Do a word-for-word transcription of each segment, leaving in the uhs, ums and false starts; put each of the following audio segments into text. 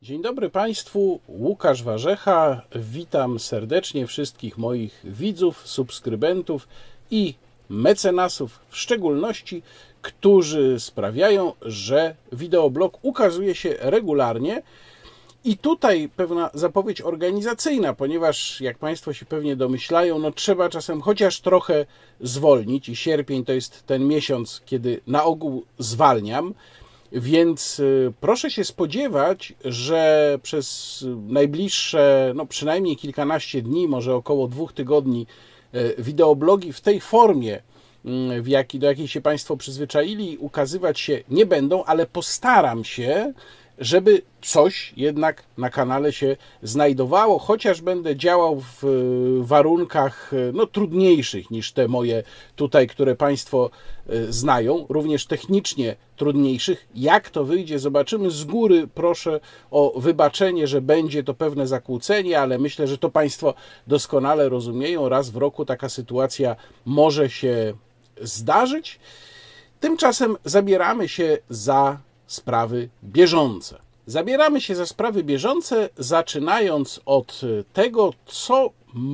Dzień dobry Państwu, Łukasz Warzecha. Witam serdecznie wszystkich moich widzów, subskrybentów i mecenasów w szczególności, którzy sprawiają, że wideoblog ukazuje się regularnie. I tutaj pewna zapowiedź organizacyjna, ponieważ jak Państwo się pewnie domyślają, no trzeba czasem chociaż trochę zwolnić i sierpień to jest ten miesiąc, kiedy na ogół zwalniam. Więc proszę się spodziewać, że przez najbliższe, no przynajmniej kilkanaście dni, może około dwóch tygodni, wideoblogi w tej formie, w jakiej, do jakiej się Państwo przyzwyczaili, ukazywać się nie będą, ale postaram się, żeby coś jednak na kanale się znajdowało, chociaż będę działał w warunkach no, trudniejszych niż te moje tutaj, które Państwo znają, również technicznie trudniejszych. Jak to wyjdzie, zobaczymy. Z góry proszę o wybaczenie, że będzie to pewne zakłócenie, ale myślę, że to Państwo doskonale rozumieją. Raz w roku taka sytuacja może się zdarzyć. Tymczasem zabieramy się za sprawy bieżące. Zabieramy się za sprawy bieżące, zaczynając od tego, co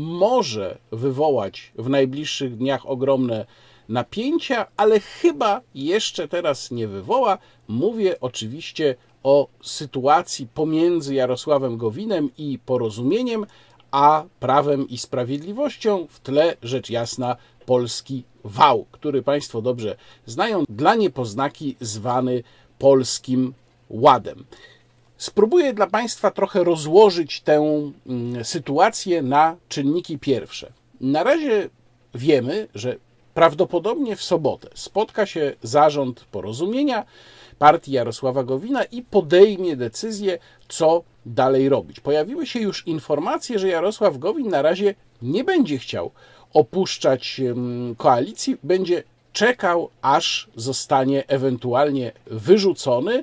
może wywołać w najbliższych dniach ogromne napięcia, ale chyba jeszcze teraz nie wywoła. Mówię oczywiście o sytuacji pomiędzy Jarosławem Gowinem i Porozumieniem, a Prawem i Sprawiedliwością. W tle, rzecz jasna, polski wał, który Państwo dobrze znają, dla niepoznaki zwany Polskim Ładem. Spróbuję dla Państwa trochę rozłożyć tę sytuację na czynniki pierwsze. Na razie wiemy, że prawdopodobnie w sobotę spotka się zarząd Porozumienia, partii Jarosława Gowina i podejmie decyzję, co dalej robić. Pojawiły się już informacje, że Jarosław Gowin na razie nie będzie chciał opuszczać koalicji, będzie czekał, aż zostanie ewentualnie wyrzucony,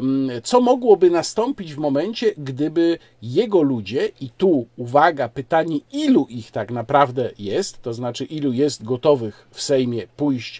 co mogłoby nastąpić w momencie, gdyby jego ludzie, i tu uwaga, pytanie, ilu ich tak naprawdę jest, to znaczy ilu jest gotowych w Sejmie pójść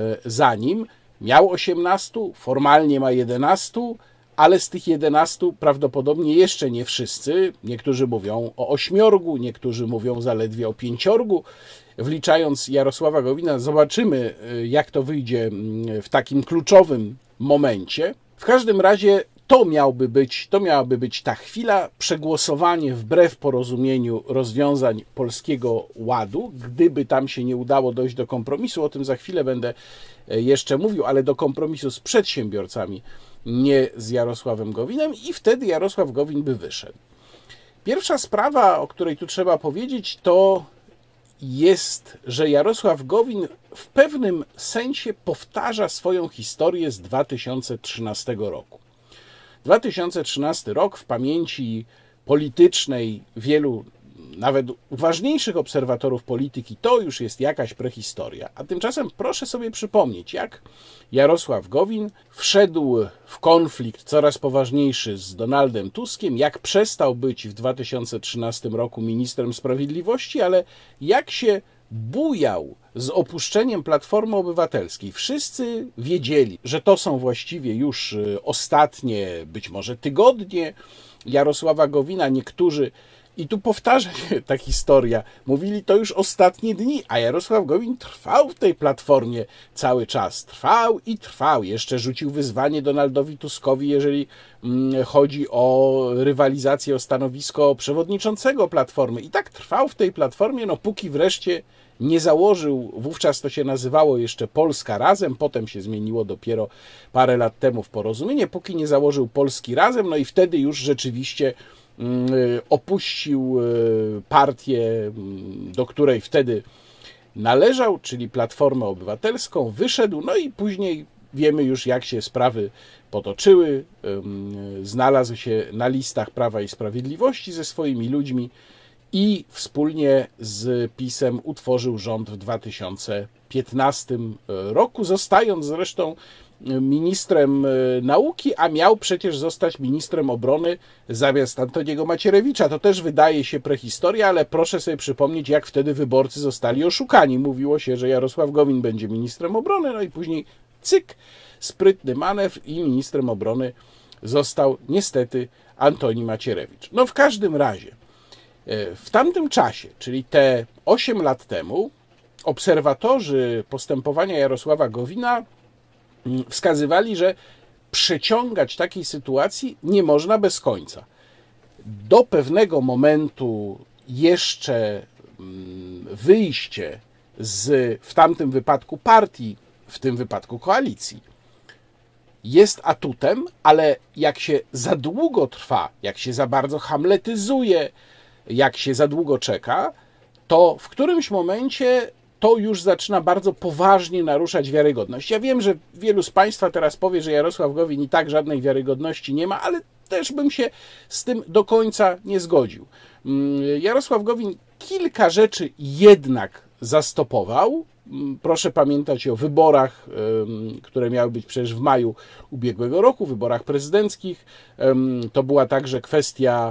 za nim, miał osiemnastu, formalnie ma jedenastu, ale z tych jedenastu prawdopodobnie jeszcze nie wszyscy. Niektórzy mówią o ośmiorgu, niektórzy mówią zaledwie o pięciorgu. Wliczając Jarosława Gowina, zobaczymy, jak to wyjdzie w takim kluczowym momencie. W każdym razie to miałby być, to miałaby być ta chwila, przegłosowanie wbrew porozumieniu rozwiązań Polskiego Ładu. Gdyby tam się nie udało dojść do kompromisu, o tym za chwilę będę jeszcze mówił, ale do kompromisu z przedsiębiorcami, nie z Jarosławem Gowinem, i wtedy Jarosław Gowin by wyszedł. Pierwsza sprawa, o której tu trzeba powiedzieć, to jest, że Jarosław Gowin w pewnym sensie powtarza swoją historię z dwa tysiące trzynastego roku. dwa tysiące trzynasty rok w pamięci politycznej wielu, nawet uważniejszych obserwatorów polityki, to już jest jakaś prehistoria. A tymczasem proszę sobie przypomnieć, jak Jarosław Gowin wszedł w konflikt coraz poważniejszy z Donaldem Tuskiem, jak przestał być w dwa tysiące trzynastym roku ministrem sprawiedliwości, ale jak się bujał z opuszczeniem Platformy Obywatelskiej. Wszyscy wiedzieli, że to są właściwie już ostatnie, być może tygodnie Jarosława Gowina. Niektórzy, i tu powtarza się ta historia, mówili to już ostatnie dni, a Jarosław Gowin trwał w tej Platformie cały czas. Trwał i trwał. Jeszcze rzucił wyzwanie Donaldowi Tuskowi, jeżeli chodzi o rywalizację o stanowisko przewodniczącego Platformy. I tak trwał w tej Platformie, no póki wreszcie nie założył, wówczas to się nazywało jeszcze Polska Razem, potem się zmieniło dopiero parę lat temu w Porozumienie, póki nie założył Polski Razem, no i wtedy już rzeczywiście opuścił partię, do której wtedy należał, czyli Platformę Obywatelską, wyszedł, no i później wiemy już, jak się sprawy potoczyły. Znalazł się na listach Prawa i Sprawiedliwości ze swoimi ludźmi i wspólnie z PiS-em utworzył rząd w dwa tysiące piętnastym roku, zostając zresztą ministrem nauki, a miał przecież zostać ministrem obrony zamiast Antoniego Macierewicza. To też wydaje się prehistoria, ale proszę sobie przypomnieć, jak wtedy wyborcy zostali oszukani. Mówiło się, że Jarosław Gowin będzie ministrem obrony, no i później cyk, sprytny manewr i ministrem obrony został niestety Antoni Macierewicz. No w każdym razie, w tamtym czasie, czyli te osiem lat temu, obserwatorzy postępowania Jarosława Gowina wskazywali, że przeciągać takiej sytuacji nie można bez końca. Do pewnego momentu jeszcze wyjście z, w tamtym wypadku partii, w tym wypadku koalicji, jest atutem, ale jak się za długo trwa, jak się za bardzo hamletyzuje, jak się za długo czeka, to w którymś momencie to już zaczyna bardzo poważnie naruszać wiarygodność. Ja wiem, że wielu z Państwa teraz powie, że Jarosław Gowin i tak żadnej wiarygodności nie ma, ale też bym się z tym do końca nie zgodził. Jarosław Gowin kilka rzeczy jednak zastopował. Proszę pamiętać o wyborach, które miały być przecież w maju ubiegłego roku, wyborach prezydenckich. To była także kwestia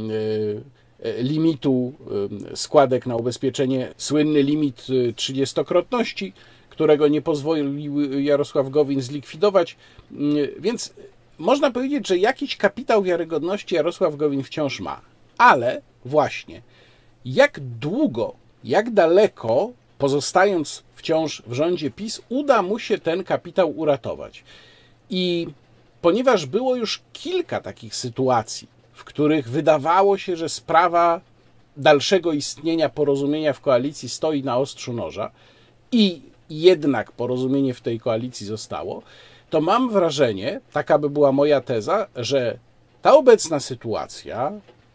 limitu składek na ubezpieczenie, słynny limit trzydziestokrotności, którego nie pozwolił Jarosław Gowin zlikwidować. Więc można powiedzieć, że jakiś kapitał wiarygodności Jarosław Gowin wciąż ma. Ale właśnie, jak długo, jak daleko, pozostając wciąż w rządzie PiS, uda mu się ten kapitał uratować. I ponieważ było już kilka takich sytuacji, w których wydawało się, że sprawa dalszego istnienia porozumienia w koalicji stoi na ostrzu noża i jednak porozumienie w tej koalicji zostało, to mam wrażenie, taka by była moja teza, że ta obecna sytuacja,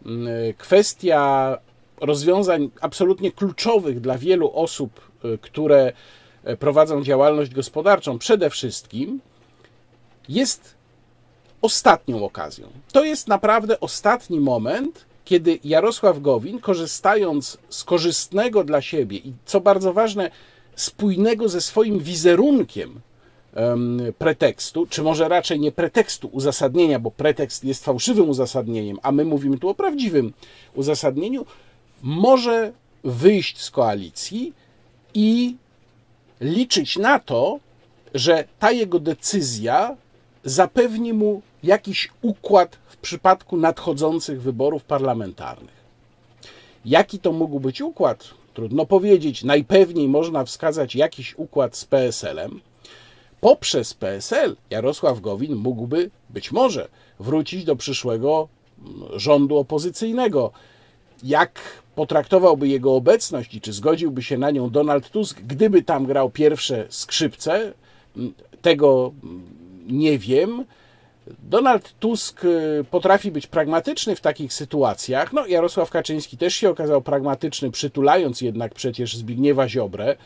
kwestia rozwiązań absolutnie kluczowych dla wielu osób, które prowadzą działalność gospodarczą przede wszystkim, jest ostatnią okazją. To jest naprawdę ostatni moment, kiedy Jarosław Gowin, korzystając z korzystnego dla siebie i, co bardzo ważne, spójnego ze swoim wizerunkiem um, pretekstu, czy może raczej nie pretekstu, uzasadnienia, bo pretekst jest fałszywym uzasadnieniem, a my mówimy tu o prawdziwym uzasadnieniu, może wyjść z koalicji i liczyć na to, że ta jego decyzja zapewni mu jakiś układ w przypadku nadchodzących wyborów parlamentarnych. Jaki to mógł być układ? Trudno powiedzieć. Najpewniej można wskazać jakiś układ z P S L-em. Poprzez P S L Jarosław Gowin mógłby być może wrócić do przyszłego rządu opozycyjnego. Jak potraktowałby jego obecność i czy zgodziłby się na nią Donald Tusk, gdyby tam grał pierwsze skrzypce, tego nie wiem. Donald Tusk potrafi być pragmatyczny w takich sytuacjach. No, Jarosław Kaczyński też się okazał pragmatyczny, przytulając jednak przecież Zbigniewa Ziobrę,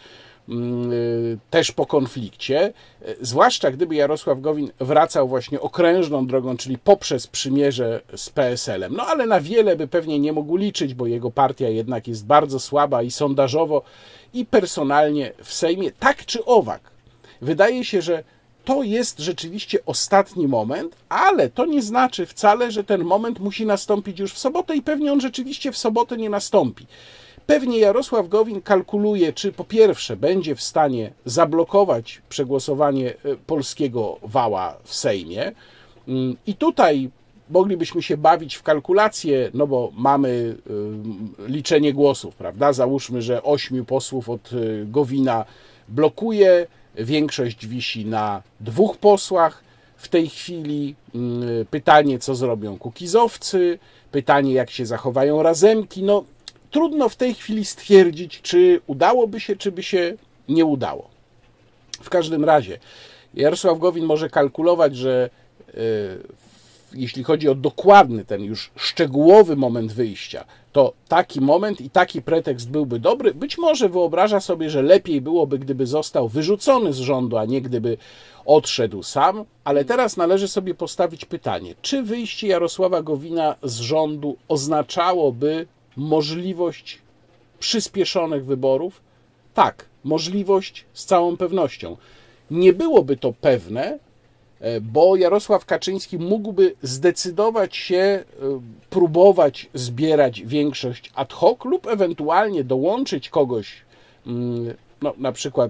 też po konflikcie, zwłaszcza gdyby Jarosław Gowin wracał właśnie okrężną drogą, czyli poprzez przymierze z P S L-em. No ale na wiele by pewnie nie mógł liczyć, bo jego partia jednak jest bardzo słaba i sondażowo, i personalnie w Sejmie. Tak czy owak, wydaje się, że to jest rzeczywiście ostatni moment, ale to nie znaczy wcale, że ten moment musi nastąpić już w sobotę i pewnie on rzeczywiście w sobotę nie nastąpi. Pewnie Jarosław Gowin kalkuluje, czy po pierwsze będzie w stanie zablokować przegłosowanie polskiego wała w Sejmie i tutaj moglibyśmy się bawić w kalkulacje, no bo mamy liczenie głosów, prawda? Załóżmy, że ośmiu posłów od Gowina blokuje, większość wisi na dwóch posłach. W tej chwili pytanie, co zrobią kukizowcy, pytanie, jak się zachowają razemki. No, trudno w tej chwili stwierdzić, czy udałoby się, czy by się nie udało. W każdym razie Jarosław Gowin może kalkulować, że yy, jeśli chodzi o dokładny, ten już szczegółowy moment wyjścia, to taki moment i taki pretekst byłby dobry. Być może wyobraża sobie, że lepiej byłoby, gdyby został wyrzucony z rządu, a nie gdyby odszedł sam, ale teraz należy sobie postawić pytanie, czy wyjście Jarosława Gowina z rządu oznaczałoby możliwość przyspieszonych wyborów? Tak, możliwość z całą pewnością. Nie byłoby to pewne, bo Jarosław Kaczyński mógłby zdecydować się próbować zbierać większość ad hoc lub ewentualnie dołączyć kogoś, no, na przykład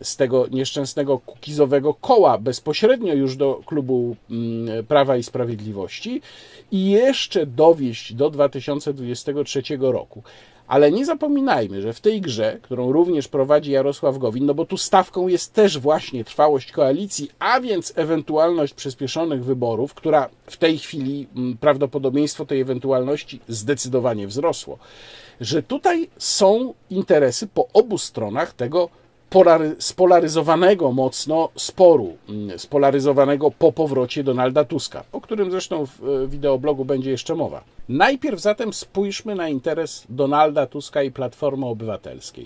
z tego nieszczęsnego kukizowego koła bezpośrednio już do klubu Prawa i Sprawiedliwości i jeszcze dowieść do dwa tysiące dwudziestego trzeciego roku. Ale nie zapominajmy, że w tej grze, którą również prowadzi Jarosław Gowin, no bo tu stawką jest też właśnie trwałość koalicji, a więc ewentualność przyspieszonych wyborów, która w tej chwili prawdopodobieństwo tej ewentualności zdecydowanie wzrosło, że tutaj są interesy po obu stronach tego spolaryzowanego mocno sporu, spolaryzowanego po powrocie Donalda Tuska, o którym zresztą w wideoblogu będzie jeszcze mowa. Najpierw zatem spójrzmy na interes Donalda Tuska i Platformy Obywatelskiej.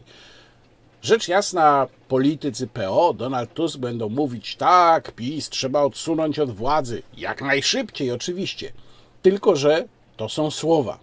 Rzecz jasna, politycy P O, Donald Tusk będą mówić tak, PiS trzeba odsunąć od władzy, jak najszybciej oczywiście, tylko że to są słowa.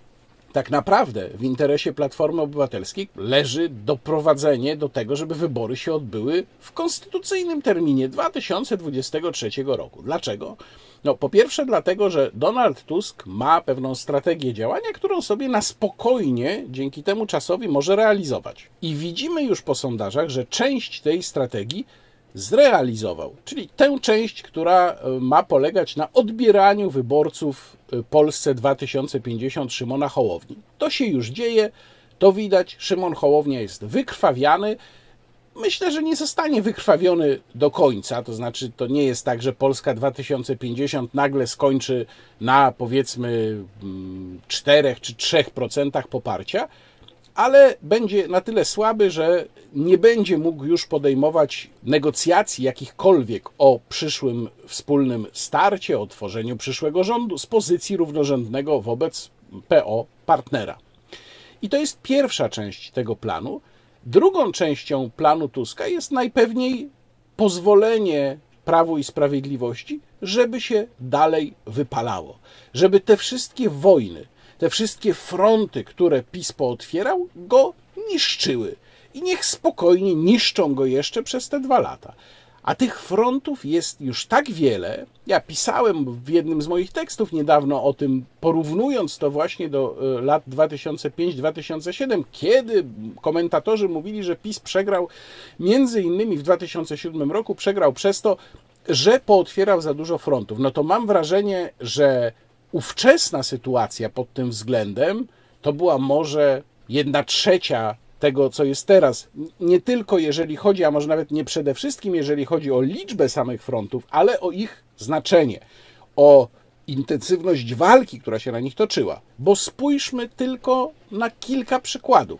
Tak naprawdę w interesie Platformy Obywatelskiej leży doprowadzenie do tego, żeby wybory się odbyły w konstytucyjnym terminie dwa tysiące dwudziestego trzeciego roku. Dlaczego? No, po pierwsze dlatego, że Donald Tusk ma pewną strategię działania, którą sobie na spokojnie dzięki temu czasowi może realizować. I widzimy już po sondażach, że część tej strategii zrealizował, czyli tę część, która ma polegać na odbieraniu wyborców Polsce dwa tysiące pięćdziesiąt Szymona Hołowni. To się już dzieje, to widać, Szymon Hołownia jest wykrwawiany. Myślę, że nie zostanie wykrwawiony do końca, to znaczy to nie jest tak, że Polska dwa tysiące pięćdziesiąt nagle skończy na powiedzmy czterech czy trzech procentach poparcia, ale będzie na tyle słaby, że nie będzie mógł już podejmować negocjacji jakichkolwiek o przyszłym wspólnym starcie, o tworzeniu przyszłego rządu z pozycji równorzędnego wobec P O partnera. I to jest pierwsza część tego planu. Drugą częścią planu Tuska jest najpewniej pozwolenie Prawu i Sprawiedliwości, żeby się dalej wypalało, żeby te wszystkie wojny, te wszystkie fronty, które PiS pootwierał, go niszczyły. I niech spokojnie niszczą go jeszcze przez te dwa lata. A tych frontów jest już tak wiele. Ja pisałem w jednym z moich tekstów niedawno o tym, porównując to właśnie do lat dwa tysiące piąty do dwa tysiące siódmego, kiedy komentatorzy mówili, że PiS przegrał między innymi w dwa tysiące siódmym roku, przegrał przez to, że pootwierał za dużo frontów. No to mam wrażenie, że ówczesna sytuacja pod tym względem to była może jedna trzecia tego, co jest teraz. Nie tylko jeżeli chodzi, a może nawet nie przede wszystkim jeżeli chodzi o liczbę samych frontów, ale o ich znaczenie, o intensywność walki, która się na nich toczyła. Bo spójrzmy tylko na kilka przykładów.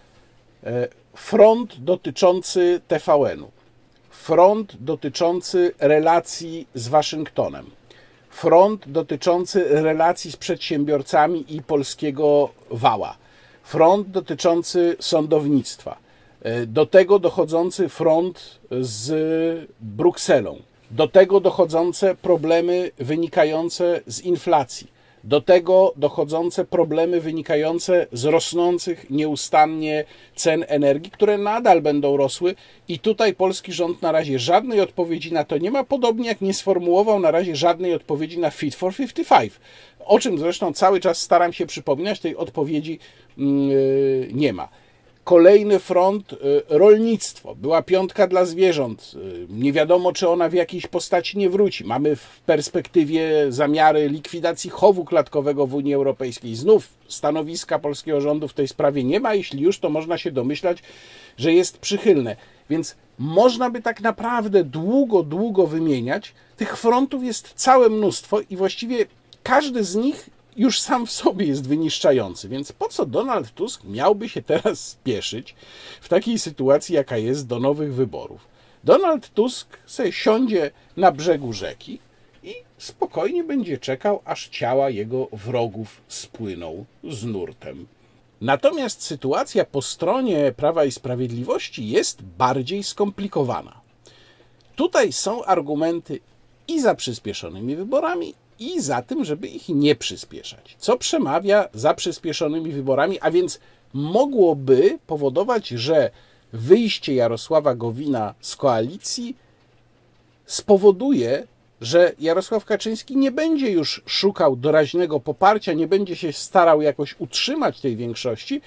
Front dotyczący T V N-u, front dotyczący relacji z Waszyngtonem, front dotyczący relacji z przedsiębiorcami i polskiego wała, front dotyczący sądownictwa, do tego dochodzący front z Brukselą, do tego dochodzące problemy wynikające z inflacji, do tego dochodzące problemy wynikające z rosnących nieustannie cen energii, które nadal będą rosły i tutaj polski rząd na razie żadnej odpowiedzi na to nie ma, podobnie jak nie sformułował na razie żadnej odpowiedzi na Fit for pięćdziesiąt pięć, o czym zresztą cały czas staram się przypominać, tej odpowiedzi nie ma. Kolejny front, rolnictwo. Była piątka dla zwierząt. Nie wiadomo, czy ona w jakiejś postaci nie wróci. Mamy w perspektywie zamiary likwidacji chowu klatkowego w Unii Europejskiej. Znów stanowiska polskiego rządu w tej sprawie nie ma. Jeśli już, to można się domyślać, że jest przychylne. Więc można by tak naprawdę długo, długo wymieniać. Tych frontów jest całe mnóstwo i właściwie każdy z nich już sam w sobie jest wyniszczający, więc po co Donald Tusk miałby się teraz spieszyć w takiej sytuacji, jaka jest, do nowych wyborów? Donald Tusk sobie siądzie na brzegu rzeki i spokojnie będzie czekał, aż ciała jego wrogów spłyną z nurtem. Natomiast sytuacja po stronie Prawa i Sprawiedliwości jest bardziej skomplikowana. Tutaj są argumenty i za przyspieszonymi wyborami, i za tym, żeby ich nie przyspieszać. Co przemawia za przyspieszonymi wyborami, a więc mogłoby powodować, że wyjście Jarosława Gowina z koalicji spowoduje, że Jarosław Kaczyński nie będzie już szukał doraźnego poparcia, nie będzie się starał jakoś utrzymać tej większości,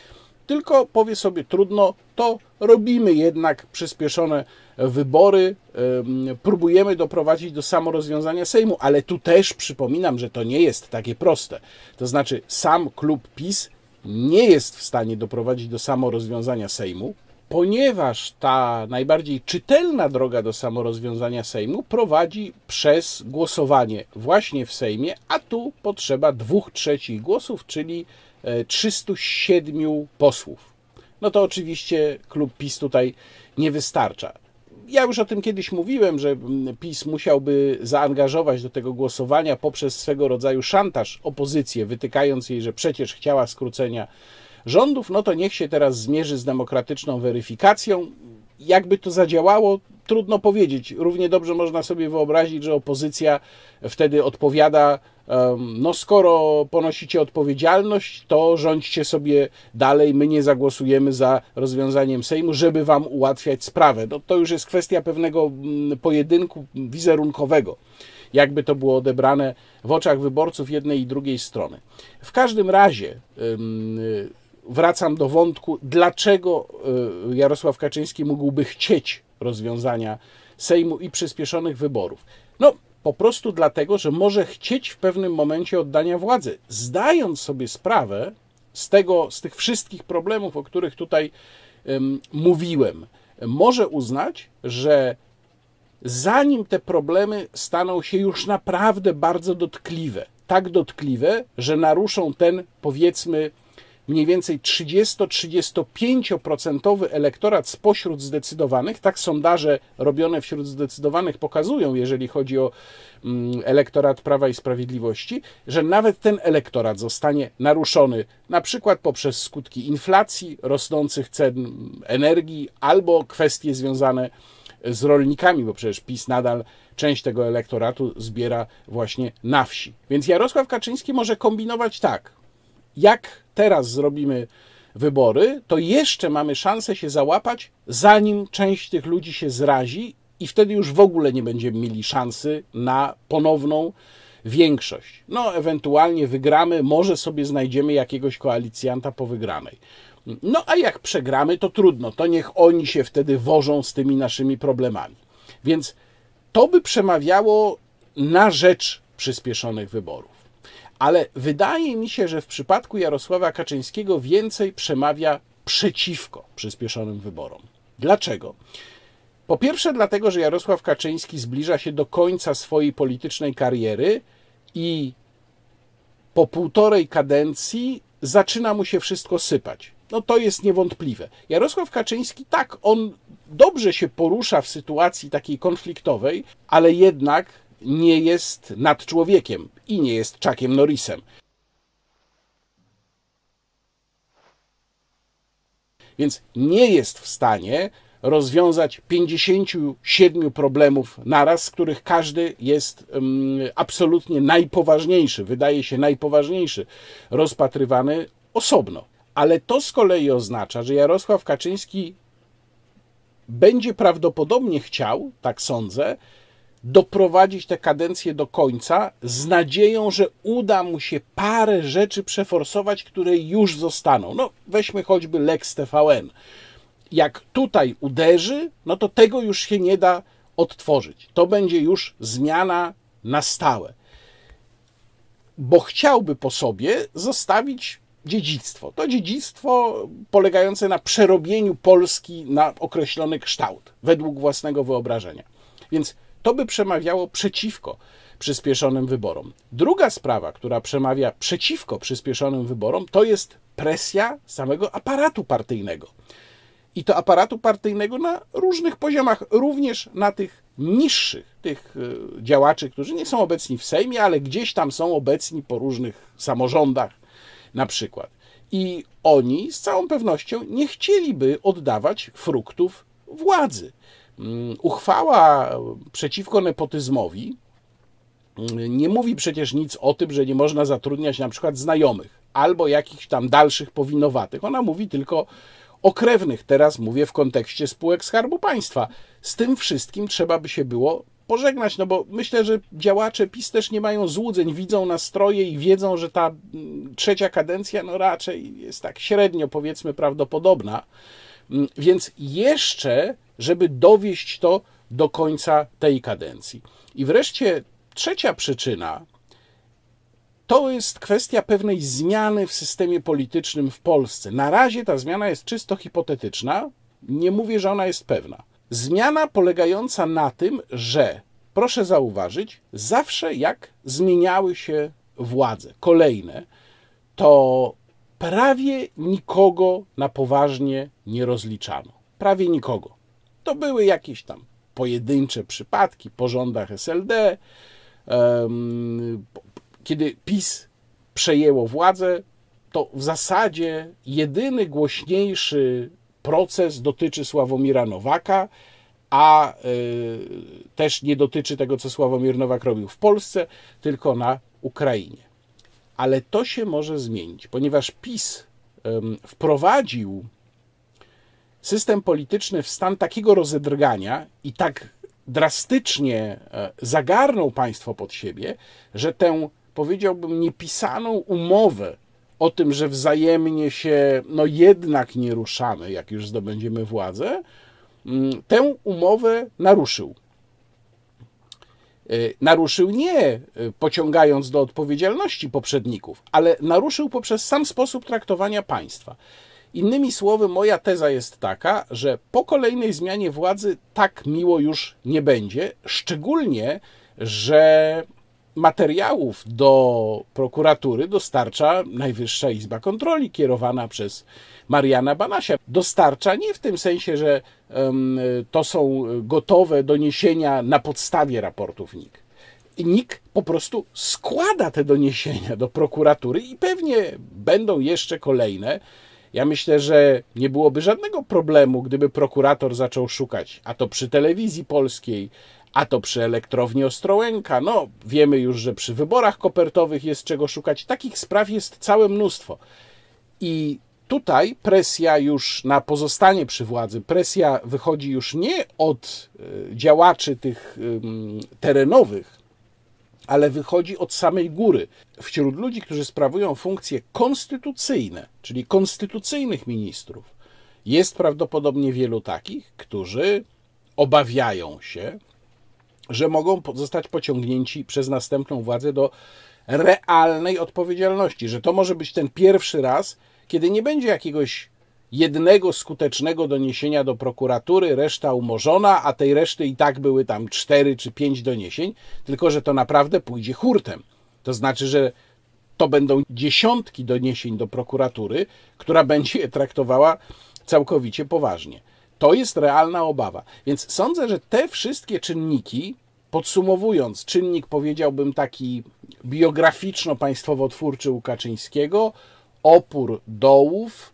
tylko powie sobie trudno, to robimy jednak przyspieszone wybory, próbujemy doprowadzić do samorozwiązania Sejmu, ale tu też przypominam, że to nie jest takie proste. To znaczy sam klub PiS nie jest w stanie doprowadzić do samorozwiązania Sejmu, ponieważ ta najbardziej czytelna droga do samorozwiązania Sejmu prowadzi przez głosowanie właśnie w Sejmie, a tu potrzeba dwóch trzecich głosów, czyli trzystu siedmiu posłów. No to oczywiście klub PiS tutaj nie wystarcza. Ja już o tym kiedyś mówiłem, że PiS musiałby zaangażować do tego głosowania poprzez swego rodzaju szantaż opozycję, wytykając jej, że przecież chciała skrócenia rządów, no to niech się teraz zmierzy z demokratyczną weryfikacją. Jakby to zadziałało, trudno powiedzieć. Równie dobrze można sobie wyobrazić, że opozycja wtedy odpowiada, no skoro ponosicie odpowiedzialność, to rządźcie sobie dalej, my nie zagłosujemy za rozwiązaniem Sejmu, żeby wam ułatwiać sprawę. No to już jest kwestia pewnego pojedynku wizerunkowego, jakby to było odebrane w oczach wyborców jednej i drugiej strony. W każdym razie wracam do wątku, dlaczego Jarosław Kaczyński mógłby chcieć rozwiązania Sejmu i przyspieszonych wyborów. No, po prostu dlatego, że może chcieć w pewnym momencie oddania władzy, zdając sobie sprawę z tego, z tych wszystkich problemów, o których tutaj um, mówiłem. Może uznać, że zanim te problemy staną się już naprawdę bardzo dotkliwe, tak dotkliwe, że naruszą ten, powiedzmy, mniej więcej trzydzieści do trzydziestu pięciu procent elektorat spośród zdecydowanych, tak sondaże robione wśród zdecydowanych pokazują, jeżeli chodzi o elektorat Prawa i Sprawiedliwości, że nawet ten elektorat zostanie naruszony na przykład poprzez skutki inflacji, rosnących cen energii albo kwestie związane z rolnikami, bo przecież PiS nadal część tego elektoratu zbiera właśnie na wsi. Więc Jarosław Kaczyński może kombinować tak, jak teraz zrobimy wybory, to jeszcze mamy szansę się załapać, zanim część tych ludzi się zrazi i wtedy już w ogóle nie będziemy mieli szansy na ponowną większość. No, ewentualnie wygramy, może sobie znajdziemy jakiegoś koalicjanta po wygranej. No, a jak przegramy, to trudno, to niech oni się wtedy wożą z tymi naszymi problemami. Więc to by przemawiało na rzecz przyspieszonych wyborów. Ale wydaje mi się, że w przypadku Jarosława Kaczyńskiego więcej przemawia przeciwko przyspieszonym wyborom. Dlaczego? Po pierwsze dlatego, że Jarosław Kaczyński zbliża się do końca swojej politycznej kariery i po półtorej kadencji zaczyna mu się wszystko sypać. No to jest niewątpliwe. Jarosław Kaczyński, tak, on dobrze się porusza w sytuacji takiej konfliktowej, ale jednak nie jest nad człowiekiem i nie jest Chuckiem Norrisem. Więc nie jest w stanie rozwiązać pięćdziesięciu siedmiu problemów naraz, z których każdy jest um, absolutnie najpoważniejszy, wydaje się najpoważniejszy, rozpatrywany osobno. Ale to z kolei oznacza, że Jarosław Kaczyński będzie prawdopodobnie chciał, tak sądzę, doprowadzić tę kadencję do końca z nadzieją, że uda mu się parę rzeczy przeforsować, które już zostaną. No, weźmy choćby Lex T V N. Jak tutaj uderzy, no to tego już się nie da odtworzyć. To będzie już zmiana na stałe. Bo chciałby po sobie zostawić dziedzictwo. To dziedzictwo polegające na przerobieniu Polski na określony kształt, według własnego wyobrażenia. Więc to by przemawiało przeciwko przyspieszonym wyborom. Druga sprawa, która przemawia przeciwko przyspieszonym wyborom, to jest presja samego aparatu partyjnego. I to aparatu partyjnego na różnych poziomach, również na tych niższych, tych działaczy, którzy nie są obecni w Sejmie, ale gdzieś tam są obecni po różnych samorządach na przykład. I oni z całą pewnością nie chcieliby oddawać fruktów władzy. Uchwała przeciwko nepotyzmowi nie mówi przecież nic o tym, że nie można zatrudniać na przykład znajomych albo jakichś tam dalszych powinowatych. Ona mówi tylko o krewnych. Teraz mówię w kontekście spółek Skarbu Państwa. Z tym wszystkim trzeba by się było pożegnać, no bo myślę, że działacze PiS też nie mają złudzeń, widzą nastroje i wiedzą, że ta trzecia kadencja no raczej jest tak średnio, powiedzmy, prawdopodobna. Więc jeszcze, żeby dowieść to do końca tej kadencji. I wreszcie trzecia przyczyna to jest kwestia pewnej zmiany w systemie politycznym w Polsce. Na razie ta zmiana jest czysto hipotetyczna, nie mówię, że ona jest pewna. Zmiana polegająca na tym, że, proszę zauważyć, zawsze jak zmieniały się władze kolejne, to prawie nikogo na poważnie nie rozliczano. Prawie nikogo. To były jakieś tam pojedyncze przypadki po rządach S L D. Kiedy PiS przejęło władzę, to w zasadzie jedyny głośniejszy proces dotyczy Sławomira Nowaka, a y, też nie dotyczy tego, co Sławomir Nowak robił w Polsce, tylko na Ukrainie. Ale to się może zmienić, ponieważ PiS y, wprowadził system polityczny w stan takiego rozedrgania i tak drastycznie y, zagarnął państwo pod siebie, że tę, powiedziałbym, niepisaną umowę o tym, że wzajemnie się no jednak nie ruszamy, jak już zdobędziemy władzę, tę umowę naruszył. Naruszył nie pociągając do odpowiedzialności poprzedników, ale naruszył poprzez sam sposób traktowania państwa. Innymi słowy, moja teza jest taka, że po kolejnej zmianie władzy tak miło już nie będzie, szczególnie, że materiałów do prokuratury dostarcza Najwyższa Izba Kontroli, kierowana przez Mariana Banasia. Dostarcza nie w tym sensie, że um, to są gotowe doniesienia na podstawie raportów N I K. N I K po prostu składa te doniesienia do prokuratury i pewnie będą jeszcze kolejne. Ja myślę, że nie byłoby żadnego problemu, gdyby prokurator zaczął szukać, a to przy Telewizji Polskiej, a to przy elektrowni Ostrołęka. No, wiemy już, że przy wyborach kopertowych jest czego szukać. Takich spraw jest całe mnóstwo. I tutaj presja już na pozostanie przy władzy, presja wychodzi już nie od działaczy tych terenowych, ale wychodzi od samej góry. Wśród ludzi, którzy sprawują funkcje konstytucyjne, czyli konstytucyjnych ministrów, jest prawdopodobnie wielu takich, którzy obawiają się, że mogą zostać pociągnięci przez następną władzę do realnej odpowiedzialności, że to może być ten pierwszy raz, kiedy nie będzie jakiegoś jednego skutecznego doniesienia do prokuratury, reszta umorzona, a tej reszty i tak były tam cztery czy pięć doniesień, tylko że to naprawdę pójdzie hurtem. To znaczy, że to będą dziesiątki doniesień do prokuratury, która będzie je traktowała całkowicie poważnie. To jest realna obawa. Więc sądzę, że te wszystkie czynniki, podsumowując, czynnik powiedziałbym taki biograficzno-państwowo-twórczy u Kaczyńskiego, opór dołów,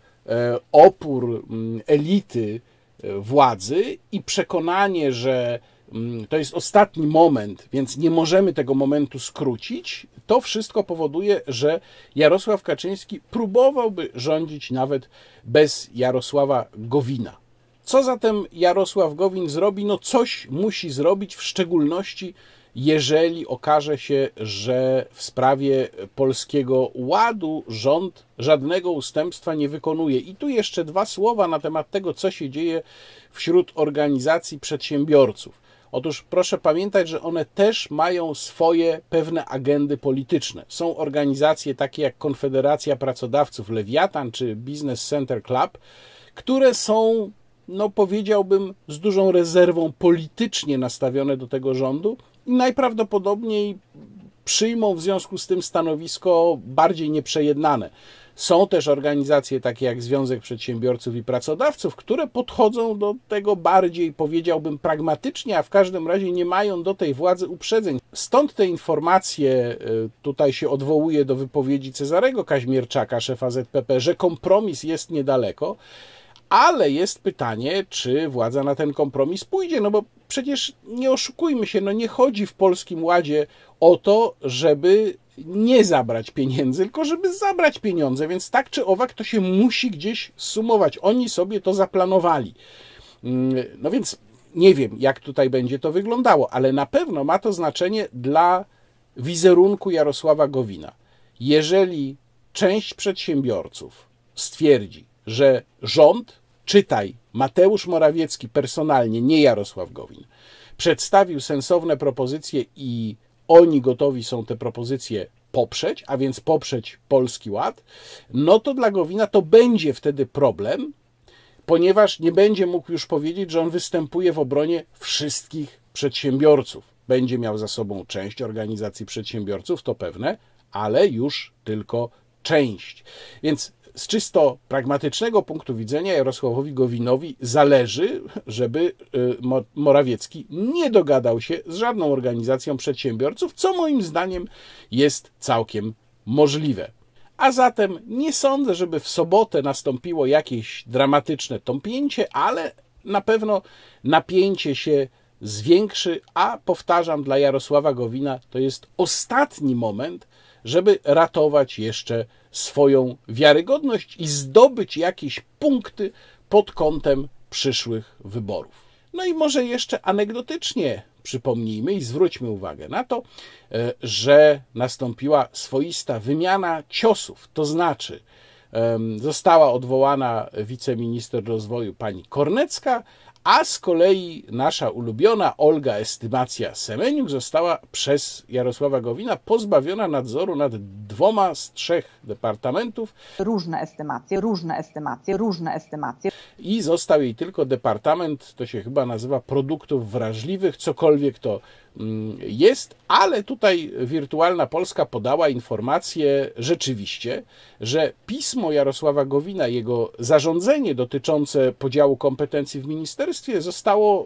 opór elity władzy i przekonanie, że to jest ostatni moment, więc nie możemy tego momentu skrócić, to wszystko powoduje, że Jarosław Kaczyński próbowałby rządzić nawet bez Jarosława Gowina. Co zatem Jarosław Gowin zrobi? No coś musi zrobić, w szczególności jeżeli okaże się, że w sprawie Polskiego Ładu rząd żadnego ustępstwa nie wykonuje. I tu jeszcze dwa słowa na temat tego, co się dzieje wśród organizacji przedsiębiorców. Otóż proszę pamiętać, że one też mają swoje pewne agendy polityczne. Są organizacje takie jak Konfederacja Pracodawców Lewiatan czy Business Center Club, które są, no powiedziałbym, z dużą rezerwą politycznie nastawione do tego rządu i najprawdopodobniej przyjmą w związku z tym stanowisko bardziej nieprzejednane. Są też organizacje takie jak Związek Przedsiębiorców i Pracodawców, które podchodzą do tego bardziej, powiedziałbym, pragmatycznie, a w każdym razie nie mają do tej władzy uprzedzeń. Stąd te informacje, tutaj się odwołuje do wypowiedzi Cezarego Kaźmierczaka, szefa Z P P, że kompromis jest niedaleko, ale jest pytanie, czy władza na ten kompromis pójdzie, no bo przecież nie oszukujmy się, no nie chodzi w Polskim Ładzie o to, żeby nie zabrać pieniędzy, tylko żeby zabrać pieniądze, więc tak czy owak to się musi gdzieś sumować. Oni sobie to zaplanowali. No więc Nie wiem, jak tutaj będzie to wyglądało, ale na pewno ma to znaczenie dla wizerunku Jarosława Gowina. Jeżeli część przedsiębiorców stwierdzi, że rząd, czytaj Mateusz Morawiecki personalnie, nie Jarosław Gowin, przedstawił sensowne propozycje i oni gotowi są te propozycje poprzeć, a więc poprzeć Polski Ład, no to dla Gowina to będzie wtedy problem, ponieważ nie będzie mógł już powiedzieć, że on występuje w obronie wszystkich przedsiębiorców. Będzie miał za sobą część organizacji przedsiębiorców, to pewne, ale już tylko część. Więc z czysto pragmatycznego punktu widzenia Jarosławowi Gowinowi zależy, żeby Morawiecki nie dogadał się z żadną organizacją przedsiębiorców, co moim zdaniem jest całkiem możliwe. A zatem nie sądzę, żeby w sobotę nastąpiło jakieś dramatyczne tąpnięcie, ale na pewno napięcie się zwiększy, a powtarzam, dla Jarosława Gowina to jest ostatni moment, żeby ratować jeszcze swoją wiarygodność i zdobyć jakieś punkty pod kątem przyszłych wyborów. No i może jeszcze anegdotycznie przypomnijmy i zwróćmy uwagę na to, że nastąpiła swoista wymiana ciosów, to znaczy została odwołana wiceminister rozwoju pani Kornecka, a z kolei nasza ulubiona Olga Estymacja Semeniuk została przez Jarosława Gowina pozbawiona nadzoru nad dwoma z trzech departamentów. Różne estymacje, różne estymacje, różne estymacje. I został jej tylko departament, to się chyba nazywa produktów wrażliwych, cokolwiek to jest, ale tutaj Wirtualna Polska podała informację rzeczywiście, że pismo Jarosława Gowina, jego zarządzenie dotyczące podziału kompetencji w ministerstwie zostało,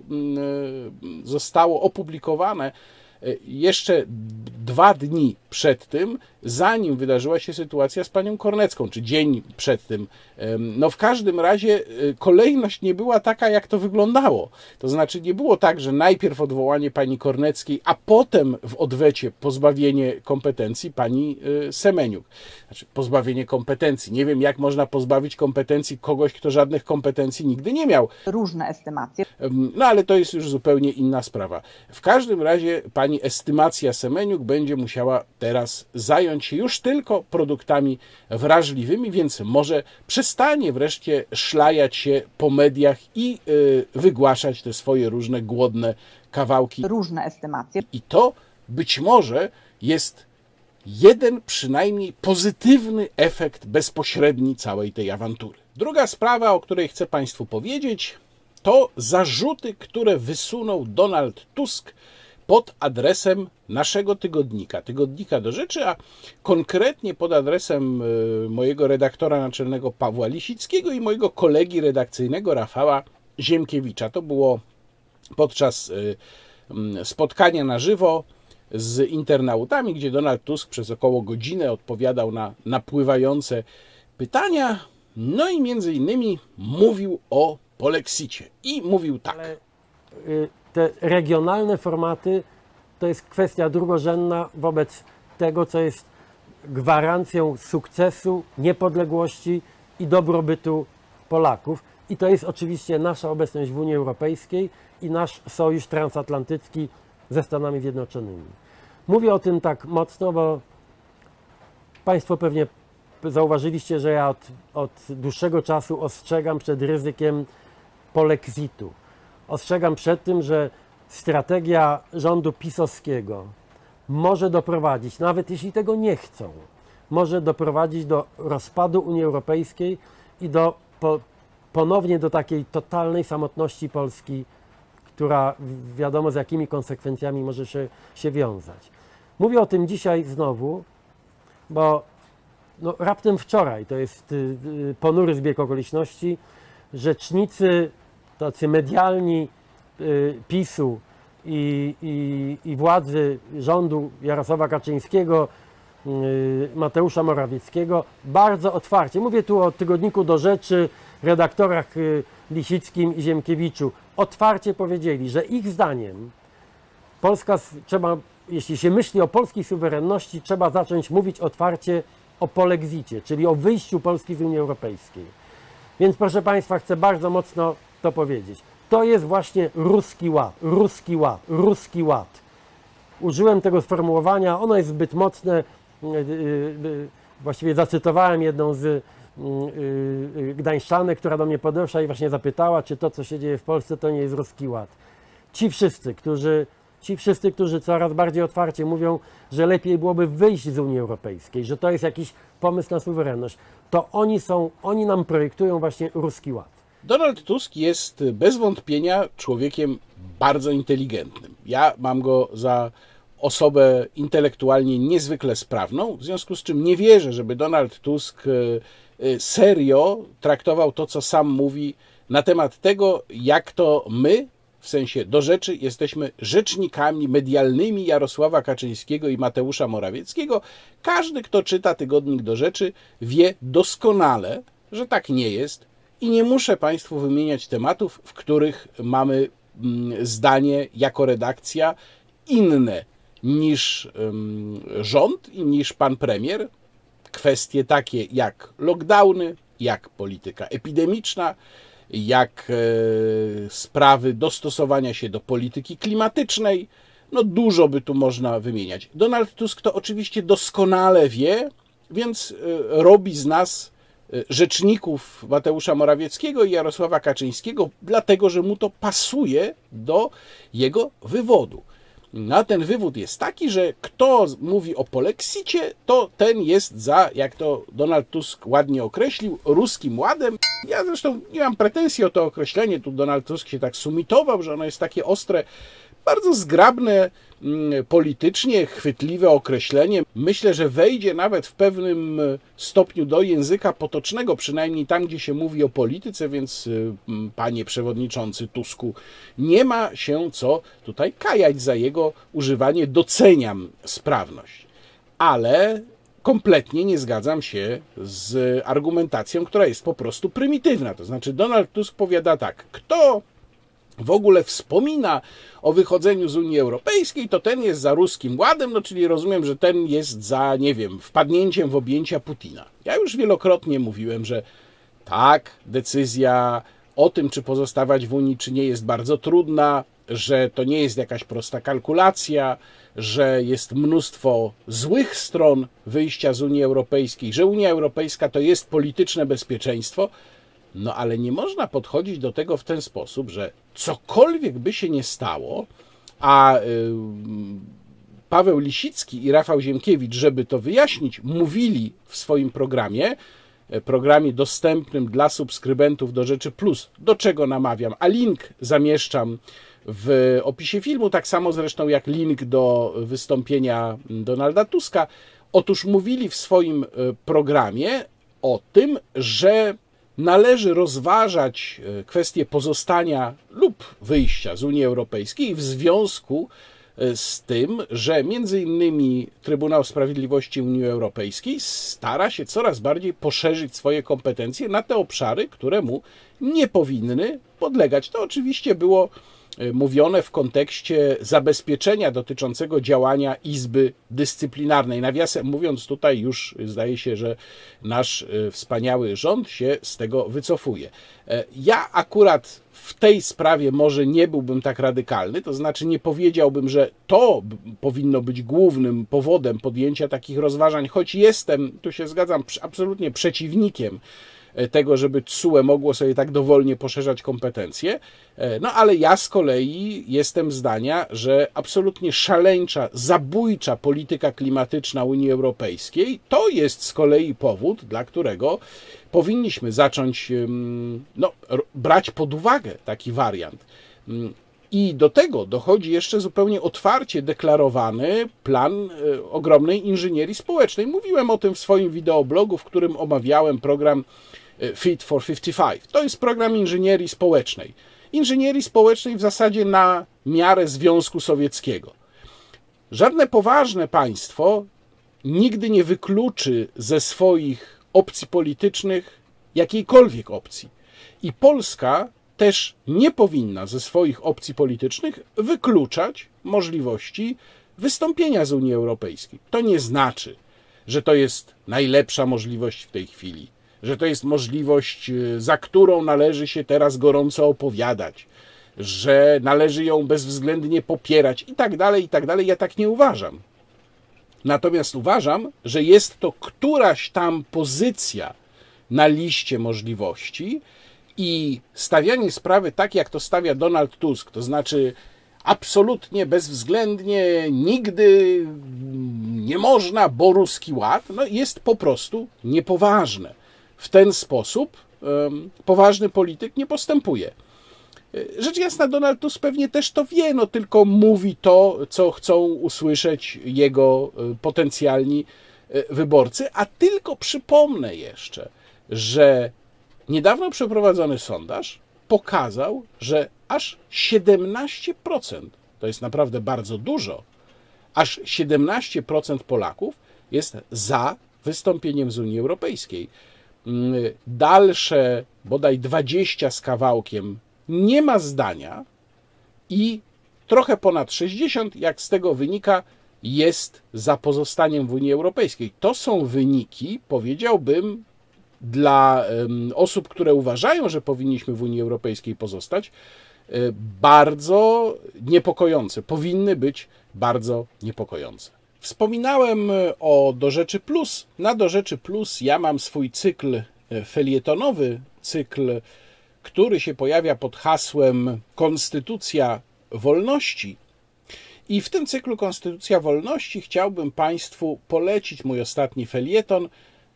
zostało opublikowane jeszcze dwa dni przed tym, zanim wydarzyła się sytuacja z panią Kornecką, czy dzień przed tym. No w każdym razie kolejność nie była taka, jak to wyglądało. To znaczy nie było tak, że najpierw odwołanie pani Korneckiej, a potem w odwecie pozbawienie kompetencji pani Semeniuk. Znaczy pozbawienie kompetencji. Nie wiem, jak można pozbawić kompetencji kogoś, kto żadnych kompetencji nigdy nie miał. Różne estymacje. No ale to jest już zupełnie inna sprawa. W każdym razie pani Estymacja Semeniuk będzie musiała teraz zająć się już tylko produktami wrażliwymi, więc może przestanie wreszcie szlajać się po mediach i y, wygłaszać te swoje różne głodne kawałki. Różne estymacje. I to być może jest jeden przynajmniej pozytywny efekt bezpośredni całej tej awantury. Druga sprawa, o której chcę Państwu powiedzieć, to zarzuty, które wysunął Donald Tusk pod adresem naszego tygodnika, Tygodnika do Rzeczy, a konkretnie pod adresem mojego redaktora naczelnego Pawła Lisickiego i mojego kolegi redakcyjnego Rafała Ziemkiewicza. To było podczas spotkania na żywo z internautami, gdzie Donald Tusk przez około godzinę odpowiadał na napływające pytania, no i między innymi mówił o polexicie i mówił tak. Ale, y Te regionalne formaty to jest kwestia drugorzędna wobec tego, co jest gwarancją sukcesu, niepodległości i dobrobytu Polaków. I to jest oczywiście nasza obecność w Unii Europejskiej i nasz sojusz transatlantycki ze Stanami Zjednoczonymi. Mówię o tym tak mocno, bo Państwo pewnie zauważyliście, że ja od, od dłuższego czasu ostrzegam przed ryzykiem polexitu. Ostrzegam przed tym, że strategia rządu pisowskiego może doprowadzić, nawet jeśli tego nie chcą, może doprowadzić do rozpadu Unii Europejskiej i do po, ponownie do takiej totalnej samotności Polski, która wiadomo z jakimi konsekwencjami może się, się wiązać. Mówię o tym dzisiaj znowu, bo no, raptem wczoraj, to jest y, y, ponury zbieg okoliczności, rzecznicy tacy medialni y, PiSu i, i, i władzy rządu Jarosława Kaczyńskiego, y, Mateusza Morawieckiego bardzo otwarcie, mówię tu o Tygodniku do Rzeczy, redaktorach y, Lisickim i Ziemkiewiczu, otwarcie powiedzieli, że ich zdaniem Polska trzeba, jeśli się myśli o polskiej suwerenności, trzeba zacząć mówić otwarcie o polexicie, czyli o wyjściu Polski z Unii Europejskiej. Więc proszę Państwa, chcę bardzo mocno to powiedzieć. To jest właśnie ruski ład, ruski ład, ruski ład. Użyłem tego sformułowania, ono jest zbyt mocne. Właściwie zacytowałem jedną z gdańszczanek, która do mnie podeszła i właśnie zapytała, czy to, co się dzieje w Polsce, to nie jest ruski ład. Ci wszyscy, którzy, ci wszyscy, którzy coraz bardziej otwarcie mówią, że lepiej byłoby wyjść z Unii Europejskiej, że to jest jakiś pomysł na suwerenność, to oni są, oni nam projektują właśnie ruski ład. Donald Tusk jest bez wątpienia człowiekiem bardzo inteligentnym. Ja mam go za osobę intelektualnie niezwykle sprawną, w związku z czym nie wierzę, żeby Donald Tusk serio traktował to, co sam mówi na temat tego, jak to my, w sensie do rzeczy, jesteśmy rzecznikami medialnymi Jarosława Kaczyńskiego i Mateusza Morawieckiego. Każdy, kto czyta tygodnik Do Rzeczy, wie doskonale, że tak nie jest i nie muszę Państwu wymieniać tematów, w których mamy zdanie jako redakcja inne niż rząd i niż pan premier. Kwestie takie jak lockdowny, jak polityka epidemiczna, jak e, sprawy dostosowania się do polityki klimatycznej. No dużo by tu można wymieniać. Donald Tusk to oczywiście doskonale wie, więc e, robi z nas e, rzeczników Mateusza Morawieckiego i Jarosława Kaczyńskiego, dlatego że mu to pasuje do jego wywodu. A ten wywód jest taki, że kto mówi o polexicie, to ten jest za, jak to Donald Tusk ładnie określił, ruskim ładem. Ja zresztą nie mam pretensji o to określenie, tu Donald Tusk się tak sumitował, że ono jest takie ostre, bardzo zgrabne politycznie, chwytliwe określenie. Myślę, że wejdzie nawet w pewnym stopniu do języka potocznego, przynajmniej tam, gdzie się mówi o polityce, więc panie przewodniczący Tusku, nie ma się co tutaj kajać za jego używanie. Doceniam sprawność, ale kompletnie nie zgadzam się z argumentacją, która jest po prostu prymitywna. To znaczy Donald Tusk powiada tak, kto w ogóle wspomina o wychodzeniu z Unii Europejskiej, to ten jest za ruskim ładem, no czyli rozumiem, że ten jest za, nie wiem, wpadnięciem w objęcia Putina. Ja już wielokrotnie mówiłem, że tak, decyzja o tym, czy pozostawać w Unii, czy nie, jest bardzo trudna, że to nie jest jakaś prosta kalkulacja, że jest mnóstwo złych stron wyjścia z Unii Europejskiej, że Unia Europejska to jest polityczne bezpieczeństwo. No ale nie można podchodzić do tego w ten sposób, że cokolwiek by się nie stało, a Paweł Lisicki i Rafał Ziemkiewicz, żeby to wyjaśnić, mówili w swoim programie, programie dostępnym dla subskrybentów Do Rzeczy Plus, do czego namawiam, a link zamieszczam w opisie filmu, tak samo zresztą jak link do wystąpienia Donalda Tuska. Otóż mówili w swoim programie o tym, że należy rozważać kwestię pozostania lub wyjścia z Unii Europejskiej w związku z tym, że między innymi Trybunał Sprawiedliwości Unii Europejskiej stara się coraz bardziej poszerzyć swoje kompetencje na te obszary, które mu nie powinny podlegać. To oczywiście było mówione w kontekście zabezpieczenia dotyczącego działania Izby Dyscyplinarnej. Nawiasem mówiąc, tutaj już zdaje się, że nasz wspaniały rząd się z tego wycofuje. Ja akurat w tej sprawie może nie byłbym tak radykalny, to znaczy nie powiedziałbym, że to powinno być głównym powodem podjęcia takich rozważań, choć jestem, tu się zgadzam, absolutnie przeciwnikiem tego, żeby T S U E mogło sobie tak dowolnie poszerzać kompetencje. No ale ja z kolei jestem zdania, że absolutnie szaleńcza, zabójcza polityka klimatyczna Unii Europejskiej to jest z kolei powód, dla którego powinniśmy zacząć no, brać pod uwagę taki wariant. I do tego dochodzi jeszcze zupełnie otwarcie deklarowany plan ogromnej inżynierii społecznej. Mówiłem o tym w swoim wideoblogu, w którym omawiałem program Fit for pięćdziesiąt pięć. To jest program inżynierii społecznej. Inżynierii społecznej w zasadzie na miarę Związku Sowieckiego. Żadne poważne państwo nigdy nie wykluczy ze swoich opcji politycznych jakiejkolwiek opcji. I Polska też nie powinna ze swoich opcji politycznych wykluczać możliwości wystąpienia z Unii Europejskiej. To nie znaczy, że to jest najlepsza możliwość w tej chwili, że to jest możliwość, za którą należy się teraz gorąco opowiadać, że należy ją bezwzględnie popierać i tak dalej, i tak dalej. Ja tak nie uważam. Natomiast uważam, że jest to któraś tam pozycja na liście możliwości i stawianie sprawy tak, jak to stawia Donald Tusk, to znaczy absolutnie, bezwzględnie, nigdy nie można, bo ruski ład, no jest po prostu niepoważne. W ten sposób um, poważny polityk nie postępuje. Rzecz jasna, Donald Tusk pewnie też to wie, no tylko mówi to, co chcą usłyszeć jego potencjalni wyborcy. A tylko przypomnę jeszcze, że niedawno przeprowadzony sondaż pokazał, że aż siedemnaście procent, to jest naprawdę bardzo dużo, aż siedemnaście procent Polaków jest za wystąpieniem z Unii Europejskiej. Dalsze bodaj dwadzieścia z kawałkiem nie ma zdania i trochę ponad sześćdziesiąt, jak z tego wynika, jest za pozostaniem w Unii Europejskiej. To są wyniki, powiedziałbym, dla osób, które uważają, że powinniśmy w Unii Europejskiej pozostać, bardzo niepokojące. Powinny być bardzo niepokojące. Wspominałem o Do Rzeczy Plus. Na Do Rzeczy Plus ja mam swój cykl felietonowy, cykl, który się pojawia pod hasłem Konstytucja Wolności. I w tym cyklu Konstytucja Wolności chciałbym Państwu polecić mój ostatni felieton,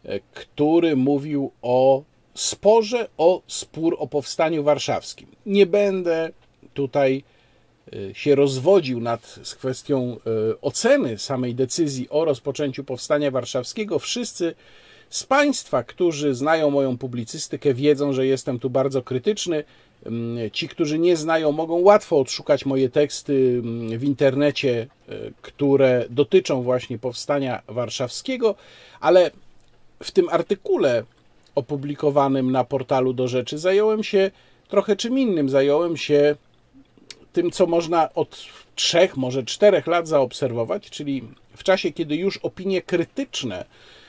który mówił o sporze, o spór o Powstaniu Warszawskim. Nie będę tutaj się rozwodził nad kwestią oceny samej decyzji o rozpoczęciu Powstania Warszawskiego. Wszyscy z Państwa, którzy znają moją publicystykę, wiedzą, że jestem tu bardzo krytyczny. Ci, którzy nie znają, mogą łatwo odszukać moje teksty w internecie, które dotyczą właśnie Powstania Warszawskiego, ale w tym artykule opublikowanym na portalu Do Rzeczy zająłem się trochę czym innym. Zająłem się tym, co można od trzech, może czterech lat zaobserwować, czyli w czasie, kiedy już opinie krytyczne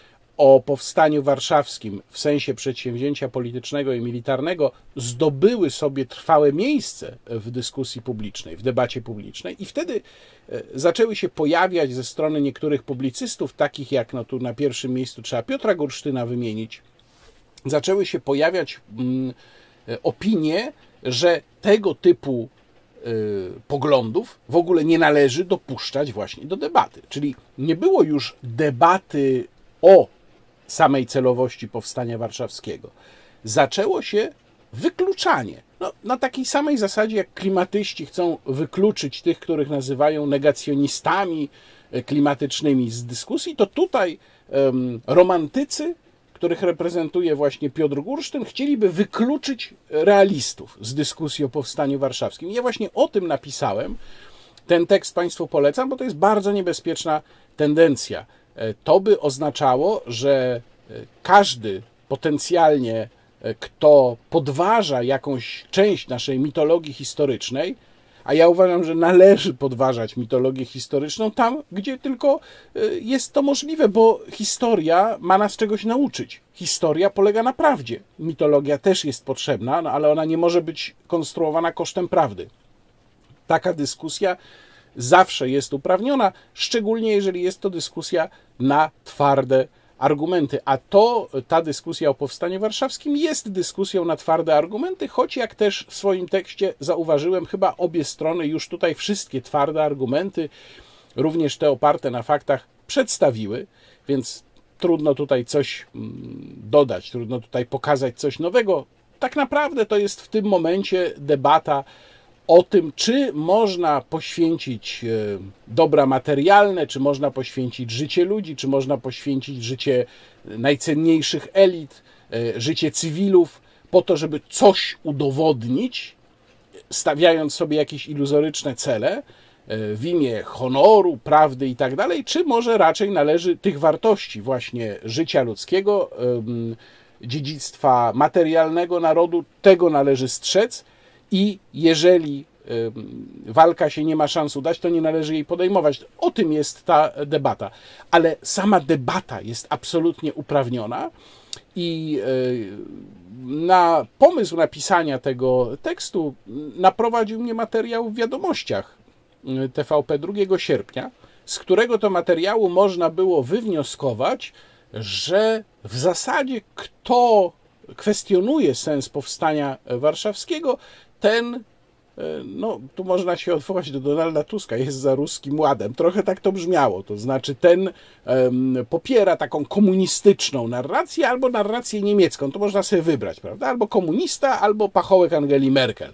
o Powstaniu Warszawskim w sensie przedsięwzięcia politycznego i militarnego zdobyły sobie trwałe miejsce w dyskusji publicznej, w debacie publicznej i wtedy zaczęły się pojawiać ze strony niektórych publicystów, takich jak no tu na pierwszym miejscu trzeba Piotra Gursztyna wymienić, zaczęły się pojawiać mm, opinie, że tego typu y, poglądów w ogóle nie należy dopuszczać właśnie do debaty. Czyli nie było już debaty o samej celowości Powstania Warszawskiego. Zaczęło się wykluczanie. No, na takiej samej zasadzie, jak klimatyści chcą wykluczyć tych, których nazywają negacjonistami klimatycznymi z dyskusji, to tutaj um, romantycy, których reprezentuje właśnie Piotr Gursztyn, chcieliby wykluczyć realistów z dyskusji o Powstaniu Warszawskim. I ja właśnie o tym napisałem. Ten tekst Państwu polecam, bo to jest bardzo niebezpieczna tendencja. To by oznaczało, że każdy potencjalnie, kto podważa jakąś część naszej mitologii historycznej, a ja uważam, że należy podważać mitologię historyczną tam, gdzie tylko jest to możliwe, bo historia ma nas czegoś nauczyć. Historia polega na prawdzie. Mitologia też jest potrzebna, no ale ona nie może być konstruowana kosztem prawdy. Taka dyskusja zawsze jest uprawniona, szczególnie jeżeli jest to dyskusja na twarde argumenty. A to, ta dyskusja o Powstaniu Warszawskim jest dyskusją na twarde argumenty, choć jak też w swoim tekście zauważyłem, chyba obie strony już tutaj wszystkie twarde argumenty, również te oparte na faktach, przedstawiły, więc trudno tutaj coś dodać, trudno tutaj pokazać coś nowego. Tak naprawdę to jest w tym momencie debata o tym, czy można poświęcić dobra materialne, czy można poświęcić życie ludzi, czy można poświęcić życie najcenniejszych elit, życie cywilów, po to, żeby coś udowodnić, stawiając sobie jakieś iluzoryczne cele w imię honoru, prawdy i tak dalej, czy może raczej należy tych wartości właśnie życia ludzkiego, dziedzictwa materialnego narodu, tego należy strzec. I jeżeli walka się nie ma szans udać, to nie należy jej podejmować. O tym jest ta debata. Ale sama debata jest absolutnie uprawniona I na pomysł napisania tego tekstu naprowadził mnie materiał w Wiadomościach T V P drugiego sierpnia, z którego to materiału można było wywnioskować, że w zasadzie kto kwestionuje sens powstania warszawskiego, ten, no tu można się odwołać do Donalda Tuska, jest za Ruskim Ładem. Trochę tak to brzmiało, to znaczy ten um, popiera taką komunistyczną narrację albo narrację niemiecką, to można sobie wybrać, prawda? Albo komunista, albo pachołek Angeli Merkel.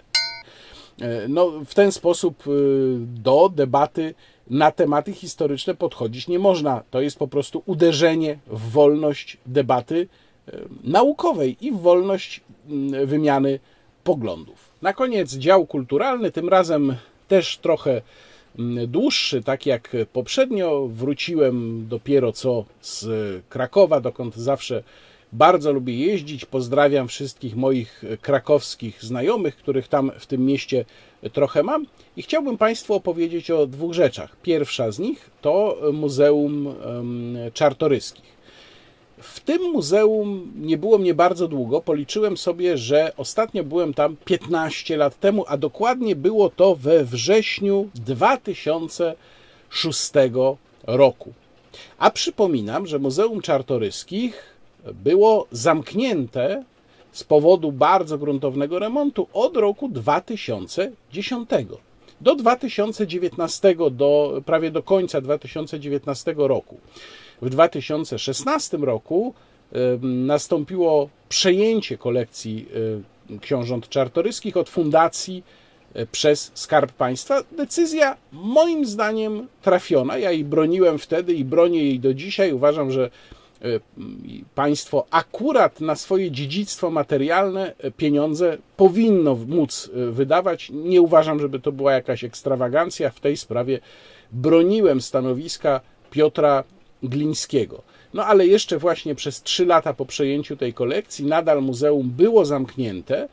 No w ten sposób do debaty na tematy historyczne podchodzić nie można. To jest po prostu uderzenie w wolność debaty naukowej i w wolność wymiany poglądów. Na koniec dział kulturalny, tym razem też trochę dłuższy, tak jak poprzednio. Wróciłem dopiero co z Krakowa, dokąd zawsze bardzo lubię jeździć. Pozdrawiam wszystkich moich krakowskich znajomych, których tam w tym mieście trochę mam. I chciałbym Państwu opowiedzieć o dwóch rzeczach. Pierwsza z nich to Muzeum Czartoryskich. W tym muzeum nie było mnie bardzo długo. Policzyłem sobie, że ostatnio byłem tam piętnaście lat temu, a dokładnie było to we wrześniu dwa tysiące szóstego roku. A przypominam, że Muzeum Czartoryskich było zamknięte z powodu bardzo gruntownego remontu od roku dwa tysiące dziesiątego. Do dwa tysiące dziewiętnastego, do, prawie do końca dwa tysiące dziewiętnastego roku. W dwa tysiące szesnastym roku y, nastąpiło przejęcie kolekcji y, książąt czartoryskich od fundacji y, przez Skarb Państwa. Decyzja moim zdaniem trafiona. Ja jej broniłem wtedy i bronię jej do dzisiaj. Uważam, że y, państwo akurat na swoje dziedzictwo materialne pieniądze powinno móc wydawać. Nie uważam, żeby to była jakaś ekstrawagancja. W tej sprawie broniłem stanowiska Piotra Glińskiego. No ale jeszcze właśnie przez trzy lata po przejęciu tej kolekcji nadal muzeum było zamknięte,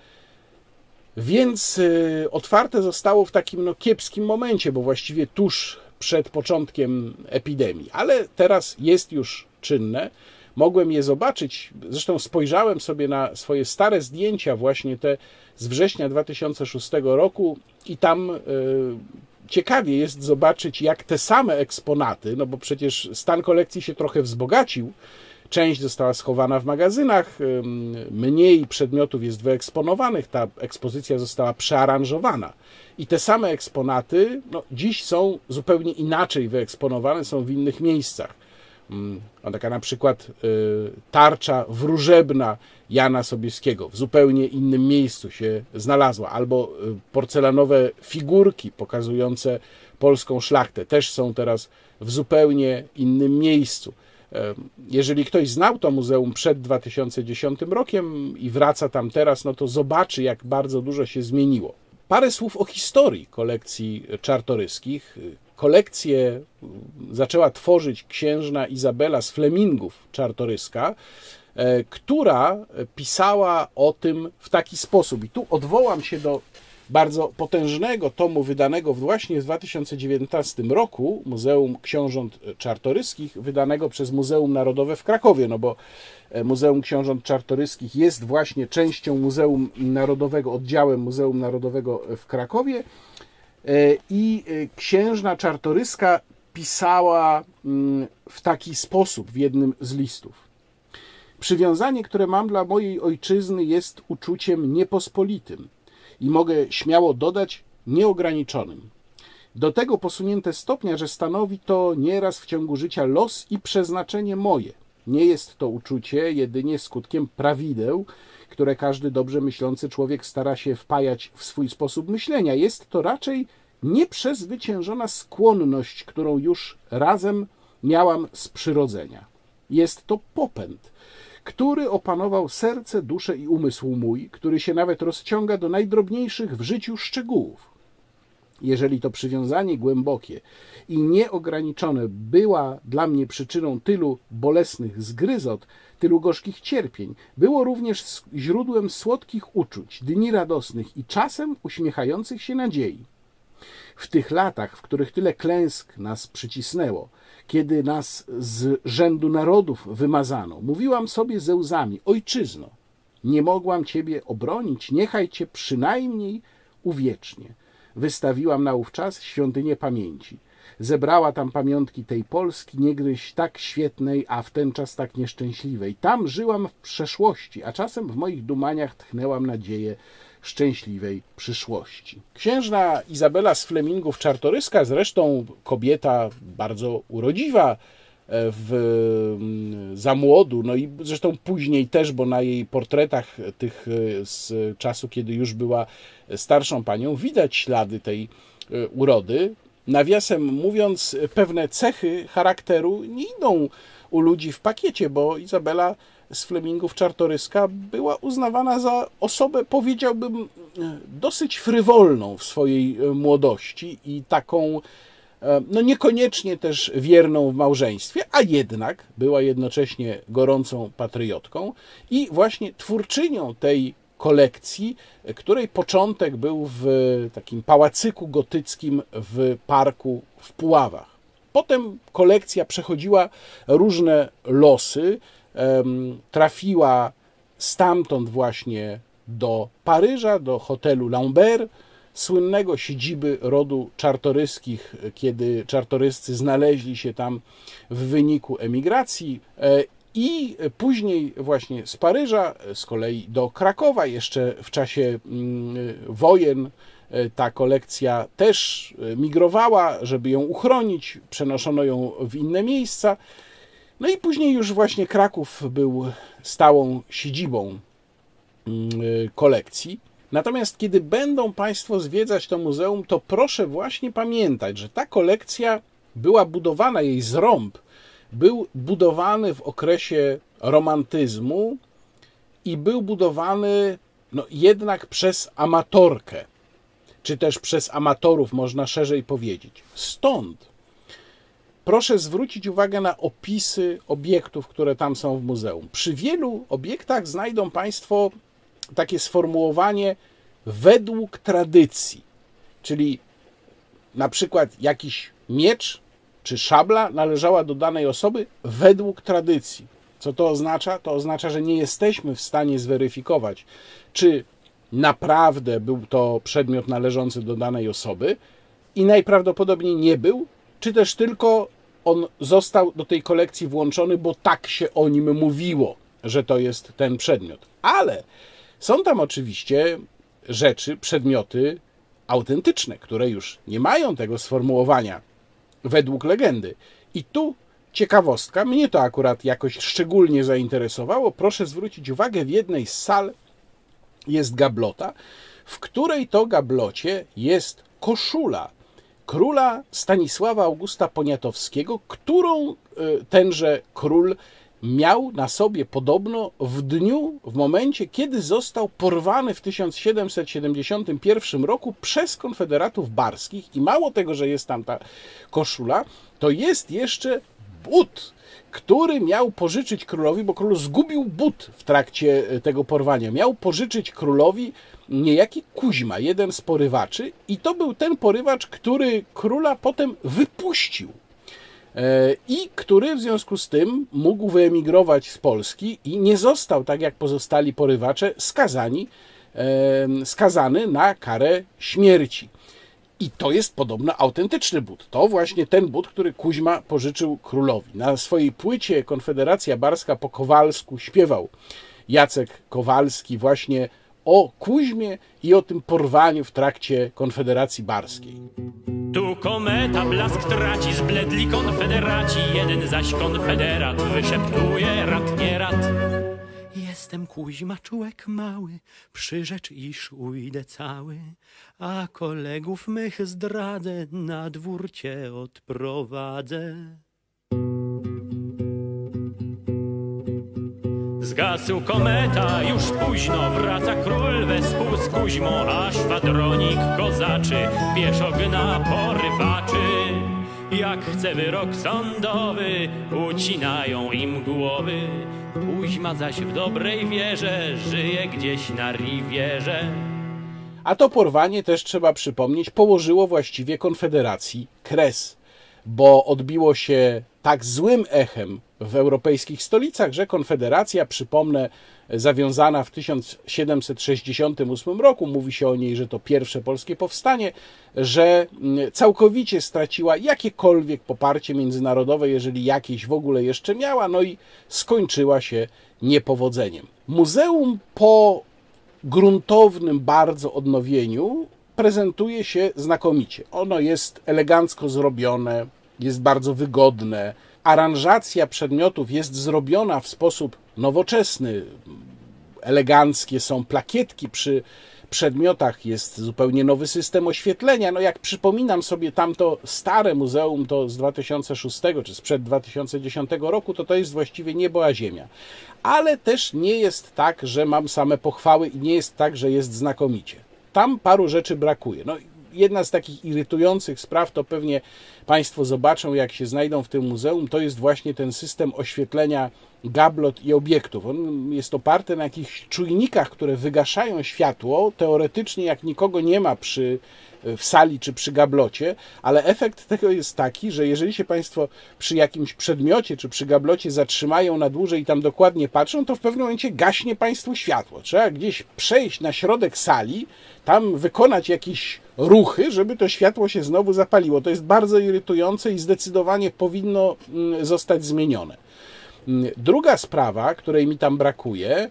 więc y, otwarte zostało w takim no, kiepskim momencie, bo właściwie tuż przed początkiem epidemii. Ale teraz jest już czynne. Mogłem je zobaczyć. Zresztą spojrzałem sobie na swoje stare zdjęcia, właśnie te z września dwa tysiące szóstego roku i tam y, ciekawie jest zobaczyć, jak te same eksponaty, no bo przecież stan kolekcji się trochę wzbogacił, część została schowana w magazynach, mniej przedmiotów jest wyeksponowanych, ta ekspozycja została przearanżowana. I te same eksponaty no, dziś są zupełnie inaczej wyeksponowane, są w innych miejscach. Taka na przykład tarcza wróżebna Jana Sobieskiego w zupełnie innym miejscu się znalazła, albo porcelanowe figurki pokazujące polską szlachtę też są teraz w zupełnie innym miejscu. Jeżeli ktoś znał to muzeum przed dwa tysiące dziesiątym rokiem i wraca tam teraz, no to zobaczy, jak bardzo dużo się zmieniło. Parę słów o historii kolekcji czartoryskich. Kolekcję zaczęła tworzyć księżna Izabela z Flemingów Czartoryska, która pisała o tym w taki sposób. I tu odwołam się do bardzo potężnego tomu wydanego właśnie w dwa tysiące dziewiętnastym roku, Muzeum Książąt Czartoryskich, wydanego przez Muzeum Narodowe w Krakowie, no bo Muzeum Książąt Czartoryskich jest właśnie częścią Muzeum Narodowego, oddziałem Muzeum Narodowego w Krakowie. I księżna Czartoryska pisała w taki sposób w jednym z listów. Przywiązanie, które mam dla mojej ojczyzny, jest uczuciem niepospolitym i mogę śmiało dodać nieograniczonym. Do tego posunięte stopnia, że stanowi to nieraz w ciągu życia los i przeznaczenie moje. Nie jest to uczucie jedynie skutkiem prawideł, które każdy dobrze myślący człowiek stara się wpajać w swój sposób myślenia. Jest to raczej nieprzezwyciężona skłonność, którą już razem miałam z przyrodzenia. Jest to popęd, który opanował serce, duszę i umysł mój, który się nawet rozciąga do najdrobniejszych w życiu szczegółów. Jeżeli to przywiązanie głębokie i nieograniczone była dla mnie przyczyną tylu bolesnych zgryzot, tylu gorzkich cierpień, było również źródłem słodkich uczuć, dni radosnych i czasem uśmiechających się nadziei. W tych latach, w których tyle klęsk nas przycisnęło, kiedy nas z rzędu narodów wymazano, mówiłam sobie ze łzami: ojczyzno, nie mogłam Ciebie obronić, niechaj Cię przynajmniej uwiecznie. Wystawiłam naówczas świątynię pamięci. Zebrała tam pamiątki tej Polski, niegdyś tak świetnej, a w ten czas tak nieszczęśliwej. Tam żyłam w przeszłości, a czasem w moich dumaniach tchnęłam nadzieję szczęśliwej przyszłości. Księżna Izabela z Flemingów Czartoryska, zresztą kobieta bardzo urodziwa w, za młodu, no i zresztą później też, bo na jej portretach tych z czasu, kiedy już była starszą panią, widać ślady tej urody. Nawiasem mówiąc, pewne cechy charakteru nie idą u ludzi w pakiecie, bo Izabela z Flemingów Czartoryska była uznawana za osobę, powiedziałbym, dosyć frywolną w swojej młodości i taką, no niekoniecznie też wierną w małżeństwie, a jednak była jednocześnie gorącą patriotką i właśnie twórczynią tej kolekcji, której początek był w takim pałacyku gotyckim w parku w Puławach. Potem kolekcja przechodziła różne losy, trafiła stamtąd właśnie do Paryża, do hotelu Lambert, słynnego siedziby rodu Czartoryskich, kiedy Czartoryscy znaleźli się tam w wyniku emigracji, i później właśnie z Paryża, z kolei do Krakowa, jeszcze w czasie wojen ta kolekcja też migrowała, żeby ją uchronić, przenoszono ją w inne miejsca. No i później już właśnie Kraków był stałą siedzibą kolekcji. Natomiast kiedy będą Państwo zwiedzać to muzeum, to proszę właśnie pamiętać, że ta kolekcja była budowana, jej zrąb był budowany w okresie romantyzmu i był budowany no, jednak przez amatorkę, czy też przez amatorów, można szerzej powiedzieć. Stąd proszę zwrócić uwagę na opisy obiektów, które tam są w muzeum. Przy wielu obiektach znajdą Państwo takie sformułowanie według tradycji, czyli na przykład jakiś miecz czy szabla należała do danej osoby według tradycji. Co to oznacza? To oznacza, że nie jesteśmy w stanie zweryfikować, czy naprawdę był to przedmiot należący do danej osoby i najprawdopodobniej nie był, czy też tylko on został do tej kolekcji włączony, bo tak się o nim mówiło, że to jest ten przedmiot. Ale są tam oczywiście rzeczy, przedmioty autentyczne, które już nie mają tego sformułowania według legendy. I tu ciekawostka, mnie to akurat jakoś szczególnie zainteresowało. Proszę zwrócić uwagę, w jednej z sal jest gablota, w której to gablocie jest koszula króla Stanisława Augusta Poniatowskiego, którą tenże król miał na sobie podobno w dniu, w momencie, kiedy został porwany w tysiąc siedemset siedemdziesiątym pierwszym roku przez konfederatów barskich. I mało tego, że jest tam ta koszula, to jest jeszcze but, który miał pożyczyć królowi, bo król zgubił but w trakcie tego porwania. Miał pożyczyć królowi niejaki Kuźma, jeden z porywaczy, i to był ten porywacz, który króla potem wypuścił i który w związku z tym mógł wyemigrować z Polski i nie został, tak jak pozostali porywacze, skazani, skazany na karę śmierci. I to jest podobno autentyczny but. To właśnie ten but, który Kuźma pożyczył królowi. Na swojej płycie Konfederacja Barska po Kowalsku śpiewał Jacek Kowalski właśnie o Kuźmie i o tym porwaniu w trakcie Konfederacji Barskiej. Tu kometa blask traci, zbledli konfederaci, jeden zaś konfederat wyszeptuje rat nie rat. Jestem Kuźma, człek mały, przyrzecz, iż ujdę cały, a kolegów mych zdradzę, na dwór cię odprowadzę. Zgasł kometa, już późno wraca król wespół z Kuźmą, a szwadronik kozaczy pieszo gna porywaczy. Jak chce wyrok sądowy, ucinają im głowy. Kuźma zaś w dobrej wierze żyje gdzieś na riwierze. A to porwanie, też trzeba przypomnieć, położyło właściwie Konfederacji kres, bo odbiło się tak złym echem w europejskich stolicach, że Konfederacja, przypomnę, zawiązana w tysiąc siedemset sześćdziesiątym ósmym roku, mówi się o niej, że to pierwsze polskie powstanie, że całkowicie straciła jakiekolwiek poparcie międzynarodowe, jeżeli jakieś w ogóle jeszcze miała, no i skończyła się niepowodzeniem. Muzeum po gruntownym bardzo odnowieniu prezentuje się znakomicie. Ono jest elegancko zrobione, jest bardzo wygodne. Aranżacja przedmiotów jest zrobiona w sposób nowoczesny. Eleganckie są plakietki przy przedmiotach, jest zupełnie nowy system oświetlenia. No jak przypominam sobie tamto stare muzeum, to z dwa tysiące szóstego czy sprzed dwa tysiące dziesiątego roku, to to jest właściwie niebo a ziemia. Ale też nie jest tak, że mam same pochwały i nie jest tak, że jest znakomicie. Tam paru rzeczy brakuje. No, jedna z takich irytujących spraw, to pewnie Państwo zobaczą, jak się znajdą w tym muzeum, to jest właśnie ten system oświetlenia gablot i obiektów. On jest oparty na jakichś czujnikach, które wygaszają światło, teoretycznie jak nikogo nie ma przy, w sali czy przy gablocie, ale efekt tego jest taki, że jeżeli się Państwo przy jakimś przedmiocie czy przy gablocie zatrzymają na dłużej i tam dokładnie patrzą, to w pewnym momencie gaśnie Państwu światło. Trzeba gdzieś przejść na środek sali, tam wykonać jakieś ruchy, żeby to światło się znowu zapaliło. To jest bardzo irytujące i zdecydowanie powinno zostać zmienione. Druga sprawa, której mi tam brakuje,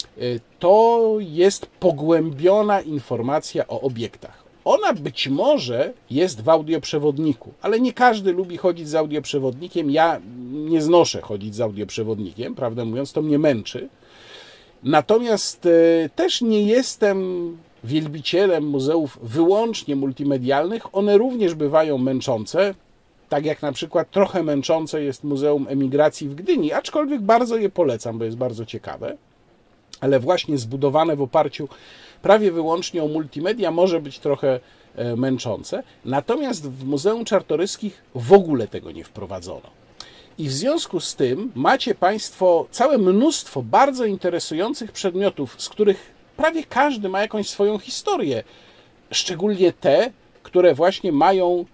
to jest pogłębiona informacja o obiektach. Ona być może jest w audioprzewodniku, ale nie każdy lubi chodzić z audioprzewodnikiem. Ja nie znoszę chodzić z audioprzewodnikiem, prawdę mówiąc, to mnie męczy. Natomiast też nie jestem wielbicielem muzeów wyłącznie multimedialnych. One również bywają męczące, tak jak na przykład trochę męczące jest Muzeum Emigracji w Gdyni, aczkolwiek bardzo je polecam, bo jest bardzo ciekawe, ale właśnie zbudowane w oparciu prawie wyłącznie o multimedia może być trochę męczące. Natomiast w Muzeum Czartoryskich w ogóle tego nie wprowadzono. I w związku z tym macie Państwo całe mnóstwo bardzo interesujących przedmiotów, z których prawie każdy ma jakąś swoją historię. Szczególnie te, które właśnie mają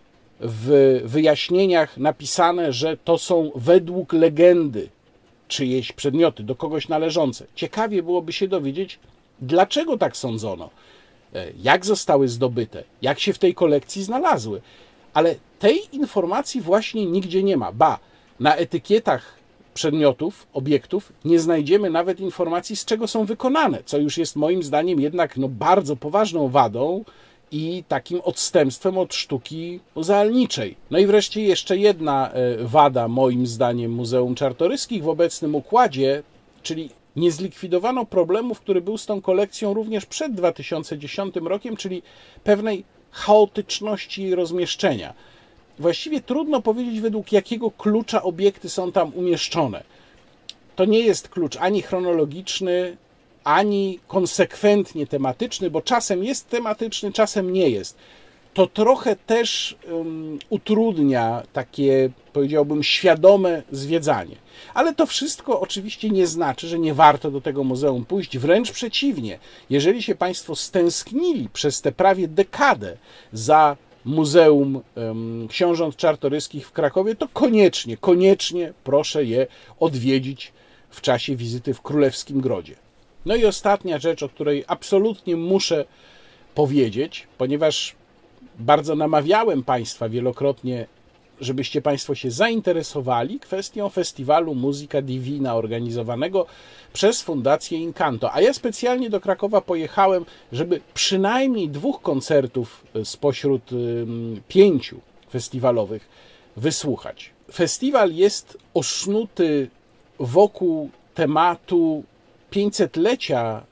w wyjaśnieniach napisane, że to są według legendy czyjeś przedmioty, do kogoś należące. Ciekawie byłoby się dowiedzieć, dlaczego tak sądzono, jak zostały zdobyte, jak się w tej kolekcji znalazły. Ale tej informacji właśnie nigdzie nie ma. Ba, na etykietach przedmiotów, obiektów nie znajdziemy nawet informacji, z czego są wykonane, co już jest moim zdaniem jednak no, bardzo poważną wadą i takim odstępstwem od sztuki muzealniczej. No i wreszcie jeszcze jedna wada moim zdaniem Muzeum Czartoryskich w obecnym układzie, czyli nie zlikwidowano problemu, który był z tą kolekcją również przed dwa tysiące dziesiątym rokiem, czyli pewnej chaotyczności jej rozmieszczenia. Właściwie trudno powiedzieć, według jakiego klucza obiekty są tam umieszczone. To nie jest klucz ani chronologiczny, ani konsekwentnie tematyczny, bo czasem jest tematyczny, czasem nie jest. To trochę też um, utrudnia takie, powiedziałbym, świadome zwiedzanie. Ale to wszystko oczywiście nie znaczy, że nie warto do tego muzeum pójść. Wręcz przeciwnie. Jeżeli się Państwo stęsknili przez tę prawie dekadę za Muzeum um, Książąt Czartoryskich w Krakowie, to koniecznie, koniecznie proszę je odwiedzić w czasie wizyty w Królewskim Grodzie. No i ostatnia rzecz, o której absolutnie muszę powiedzieć, ponieważ bardzo namawiałem Państwa wielokrotnie, żebyście Państwo się zainteresowali kwestią festiwalu Musica Divina organizowanego przez Fundację Incanto. A ja specjalnie do Krakowa pojechałem, żeby przynajmniej dwóch koncertów spośród pięciu festiwalowych wysłuchać. Festiwal jest osznuty wokół tematu pięćsetlecia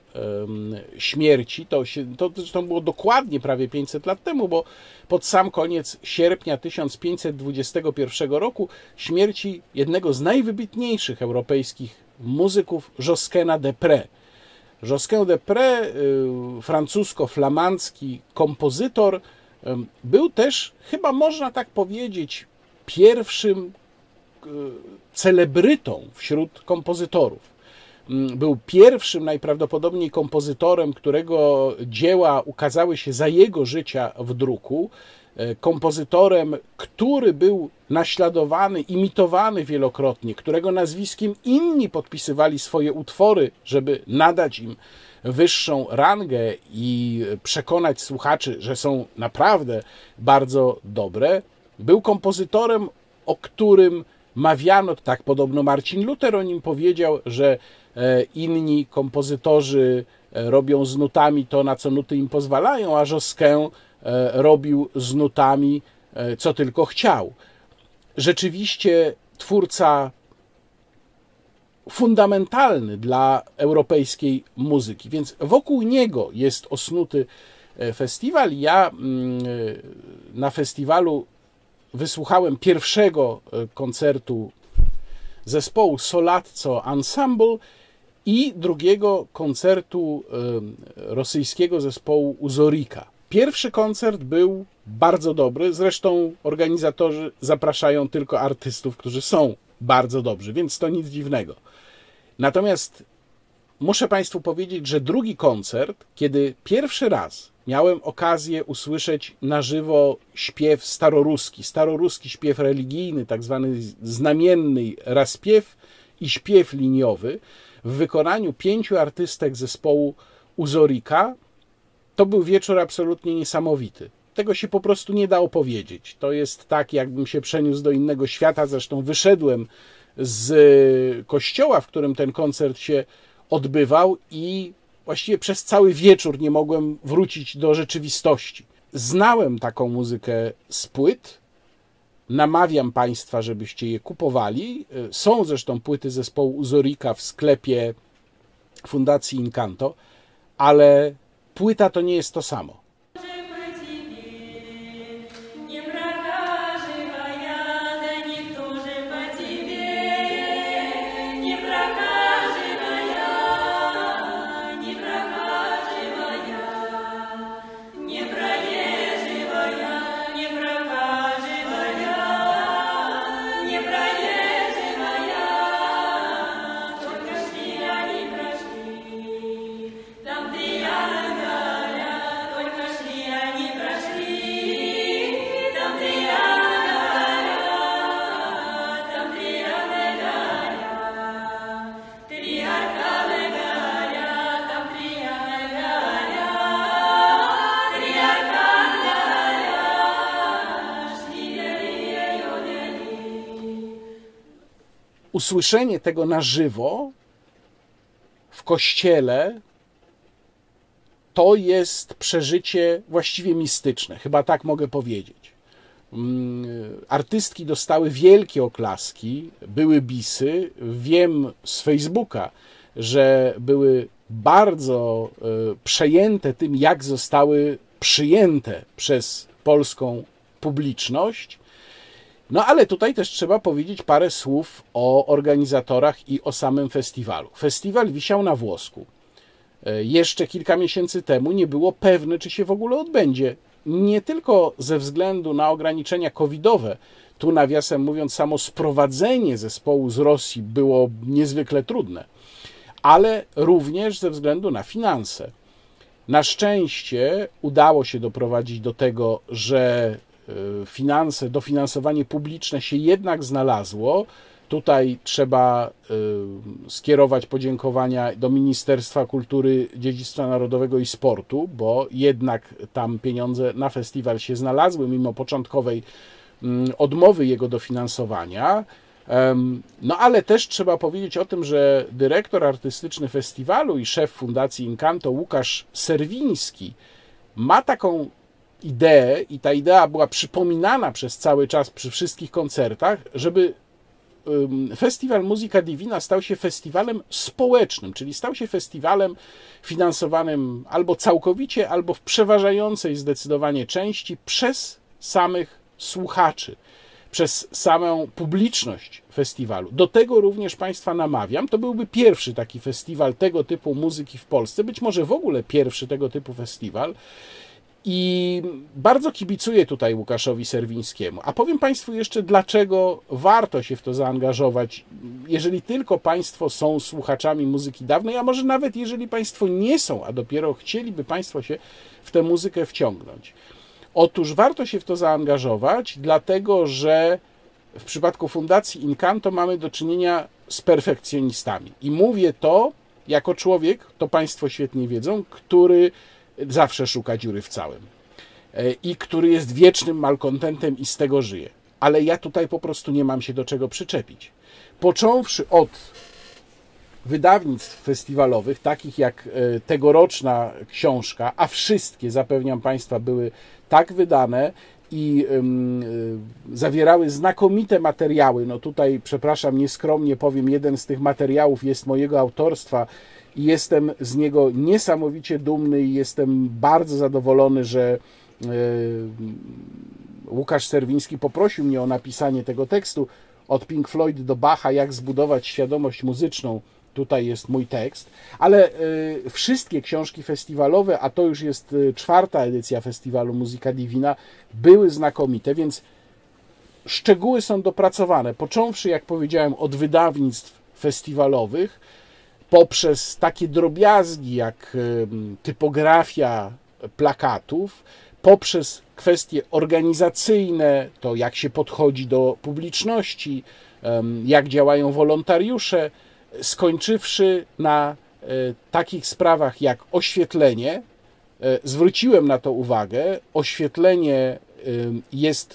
śmierci, to, się, to zresztą było dokładnie prawie pięćset lat temu, bo pod sam koniec sierpnia tysiąc pięćset dwudziestego pierwszego roku śmierci jednego z najwybitniejszych europejskich muzyków, Josquina des Prez. Josquin des Prez, francusko-flamandzki kompozytor, był też, chyba można tak powiedzieć, pierwszym celebrytą wśród kompozytorów. Był pierwszym najprawdopodobniej kompozytorem, którego dzieła ukazały się za jego życia w druku. Kompozytorem, który był naśladowany, imitowany wielokrotnie, którego nazwiskiem inni podpisywali swoje utwory, żeby nadać im wyższą rangę i przekonać słuchaczy, że są naprawdę bardzo dobre. Był kompozytorem, o którym mawiano, tak podobno Marcin Luther o nim powiedział, że inni kompozytorzy robią z nutami to, na co nuty im pozwalają, a Josquin robił z nutami, co tylko chciał. Rzeczywiście twórca fundamentalny dla europejskiej muzyki, więc wokół niego jest osnuty festiwal. Ja na festiwalu wysłuchałem pierwszego koncertu zespołu Solatco Ensemble i drugiego koncertu rosyjskiego zespołu Uzorika. Pierwszy koncert był bardzo dobry, zresztą organizatorzy zapraszają tylko artystów, którzy są bardzo dobrzy, więc to nic dziwnego. Natomiast muszę Państwu powiedzieć, że drugi koncert, kiedy pierwszy raz miałem okazję usłyszeć na żywo śpiew staroruski, staroruski śpiew religijny, tak zwany znamienny raspiew i śpiew liniowy w wykonaniu pięciu artystek zespołu Uzorika, to był wieczór absolutnie niesamowity. Tego się po prostu nie da opowiedzieć. To jest tak, jakbym się przeniósł do innego świata. Zresztą wyszedłem z kościoła, w którym ten koncert się odbywał i właściwie przez cały wieczór nie mogłem wrócić do rzeczywistości. Znałem taką muzykę z płyt. Namawiam Państwa, żebyście je kupowali. Są zresztą płyty zespołu Uzorika w sklepie Fundacji Incanto, ale płyta to nie jest to samo. Usłyszenie tego na żywo w kościele to jest przeżycie właściwie mistyczne, chyba tak mogę powiedzieć. Artystki dostały wielkie oklaski, były bisy. Wiem z Facebooka, że były bardzo przejęte tym, jak zostały przyjęte przez polską publiczność. No ale tutaj też trzeba powiedzieć parę słów o organizatorach i o samym festiwalu. Festiwal wisiał na włosku. Jeszcze kilka miesięcy temu nie było pewne, czy się w ogóle odbędzie. Nie tylko ze względu na ograniczenia covidowe. Tu nawiasem mówiąc, samo sprowadzenie zespołu z Rosji było niezwykle trudne, ale również ze względu na finanse. Na szczęście udało się doprowadzić do tego, że finanse, dofinansowanie publiczne się jednak znalazło. Tutaj trzeba skierować podziękowania do Ministerstwa Kultury, Dziedzictwa Narodowego i Sportu, bo jednak tam pieniądze na festiwal się znalazły, mimo początkowej odmowy jego dofinansowania. No ale też trzeba powiedzieć o tym, że dyrektor artystyczny festiwalu i szef Fundacji Incanto Łukasz Serwiński ma taką ideę i ta idea była przypominana przez cały czas przy wszystkich koncertach, żeby Festiwal Musica Divina stał się festiwalem społecznym, czyli stał się festiwalem finansowanym albo całkowicie, albo w przeważającej zdecydowanie części przez samych słuchaczy, przez samą publiczność festiwalu. Do tego również Państwa namawiam. To byłby pierwszy taki festiwal tego typu muzyki w Polsce, być może w ogóle pierwszy tego typu festiwal. I bardzo kibicuję tutaj Łukaszowi Serwińskiemu. A powiem Państwu jeszcze, dlaczego warto się w to zaangażować, jeżeli tylko Państwo są słuchaczami muzyki dawnej, a może nawet jeżeli Państwo nie są, a dopiero chcieliby Państwo się w tę muzykę wciągnąć. Otóż warto się w to zaangażować, dlatego że w przypadku Fundacji Incanto mamy do czynienia z perfekcjonistami. I mówię to jako człowiek, to Państwo świetnie wiedzą, który zawsze szuka dziury w całym i który jest wiecznym malkontentem i z tego żyje. Ale ja tutaj po prostu nie mam się do czego przyczepić. Począwszy od wydawnictw festiwalowych, takich jak tegoroczna książka, a wszystkie, zapewniam Państwa, były tak wydane i um, zawierały znakomite materiały. No tutaj, przepraszam, nieskromnie powiem, jeden z tych materiałów jest mojego autorstwa i jestem z niego niesamowicie dumny i jestem bardzo zadowolony, że y, Łukasz Serwiński poprosił mnie o napisanie tego tekstu. Od Pink Floyd do Bacha, jak zbudować świadomość muzyczną. Tutaj jest mój tekst, ale y, wszystkie książki festiwalowe, a to już jest y, czwarta edycja festiwalu Musica Divina, były znakomite, więc szczegóły są dopracowane, począwszy, jak powiedziałem, od wydawnictw festiwalowych, poprzez takie drobiazgi jak y, typografia plakatów, poprzez kwestie organizacyjne, to jak się podchodzi do publiczności, y, jak działają wolontariusze, skończywszy na e, takich sprawach jak oświetlenie. E, zwróciłem na to uwagę. Oświetlenie e, jest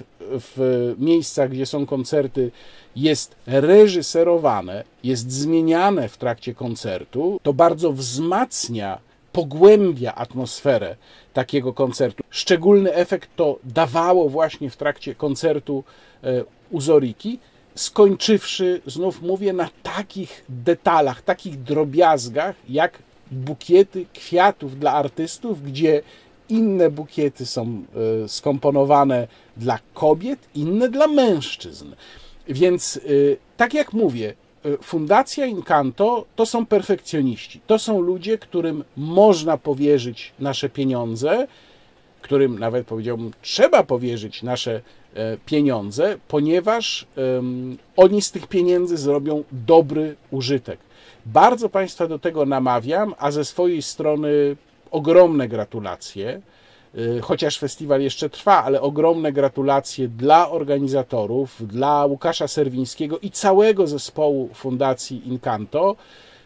w miejscach, gdzie są koncerty, jest reżyserowane, jest zmieniane w trakcie koncertu. To bardzo wzmacnia, pogłębia atmosferę takiego koncertu. Szczególny efekt to dawało właśnie w trakcie koncertu e, u Zoriki, skończywszy, znów mówię, na takich detalach, takich drobiazgach, jak bukiety kwiatów dla artystów, gdzie inne bukiety są skomponowane dla kobiet, inne dla mężczyzn. Więc tak jak mówię, Fundacja Incanto to są perfekcjoniści. To są ludzie, którym można powierzyć nasze pieniądze, którym nawet powiedziałbym, trzeba powierzyć nasze pieniądze, ponieważ um, oni z tych pieniędzy zrobią dobry użytek. Bardzo Państwa do tego namawiam, a ze swojej strony ogromne gratulacje, chociaż festiwal jeszcze trwa, ale ogromne gratulacje dla organizatorów, dla Łukasza Serwińskiego i całego zespołu Fundacji Incanto.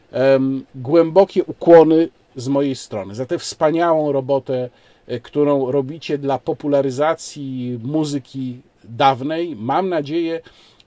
Um, głębokie ukłony z mojej strony za tę wspaniałą robotę, którą robicie dla popularyzacji muzyki dawnej. Mam nadzieję,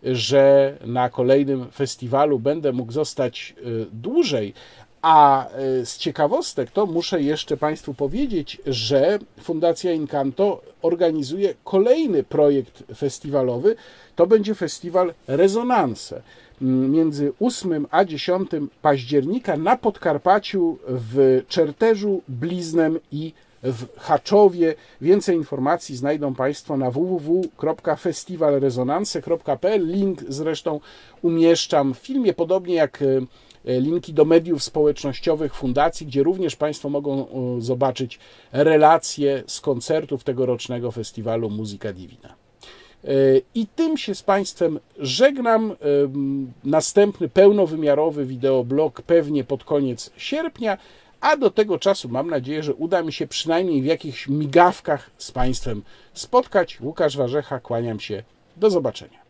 że na kolejnym festiwalu będę mógł zostać dłużej. A z ciekawostek to muszę jeszcze Państwu powiedzieć, że Fundacja Incanto organizuje kolejny projekt festiwalowy. To będzie festiwal Rezonanse. Między ósmym a dziesiątym października na Podkarpaciu, w Czerterzu, Bliznem i w Chaczowie. Więcej informacji znajdą Państwo na w w w kropka festiwal rezonanse kropka p l. Link zresztą umieszczam w filmie, podobnie jak linki do mediów społecznościowych fundacji, gdzie również Państwo mogą zobaczyć relacje z koncertów tegorocznego festiwalu Musica Divina. I tym się z Państwem żegnam. Następny pełnowymiarowy wideoblog pewnie pod koniec sierpnia, a do tego czasu mam nadzieję, że uda mi się przynajmniej w jakichś migawkach z Państwem spotkać. Łukasz Warzecha, kłaniam się. Do zobaczenia.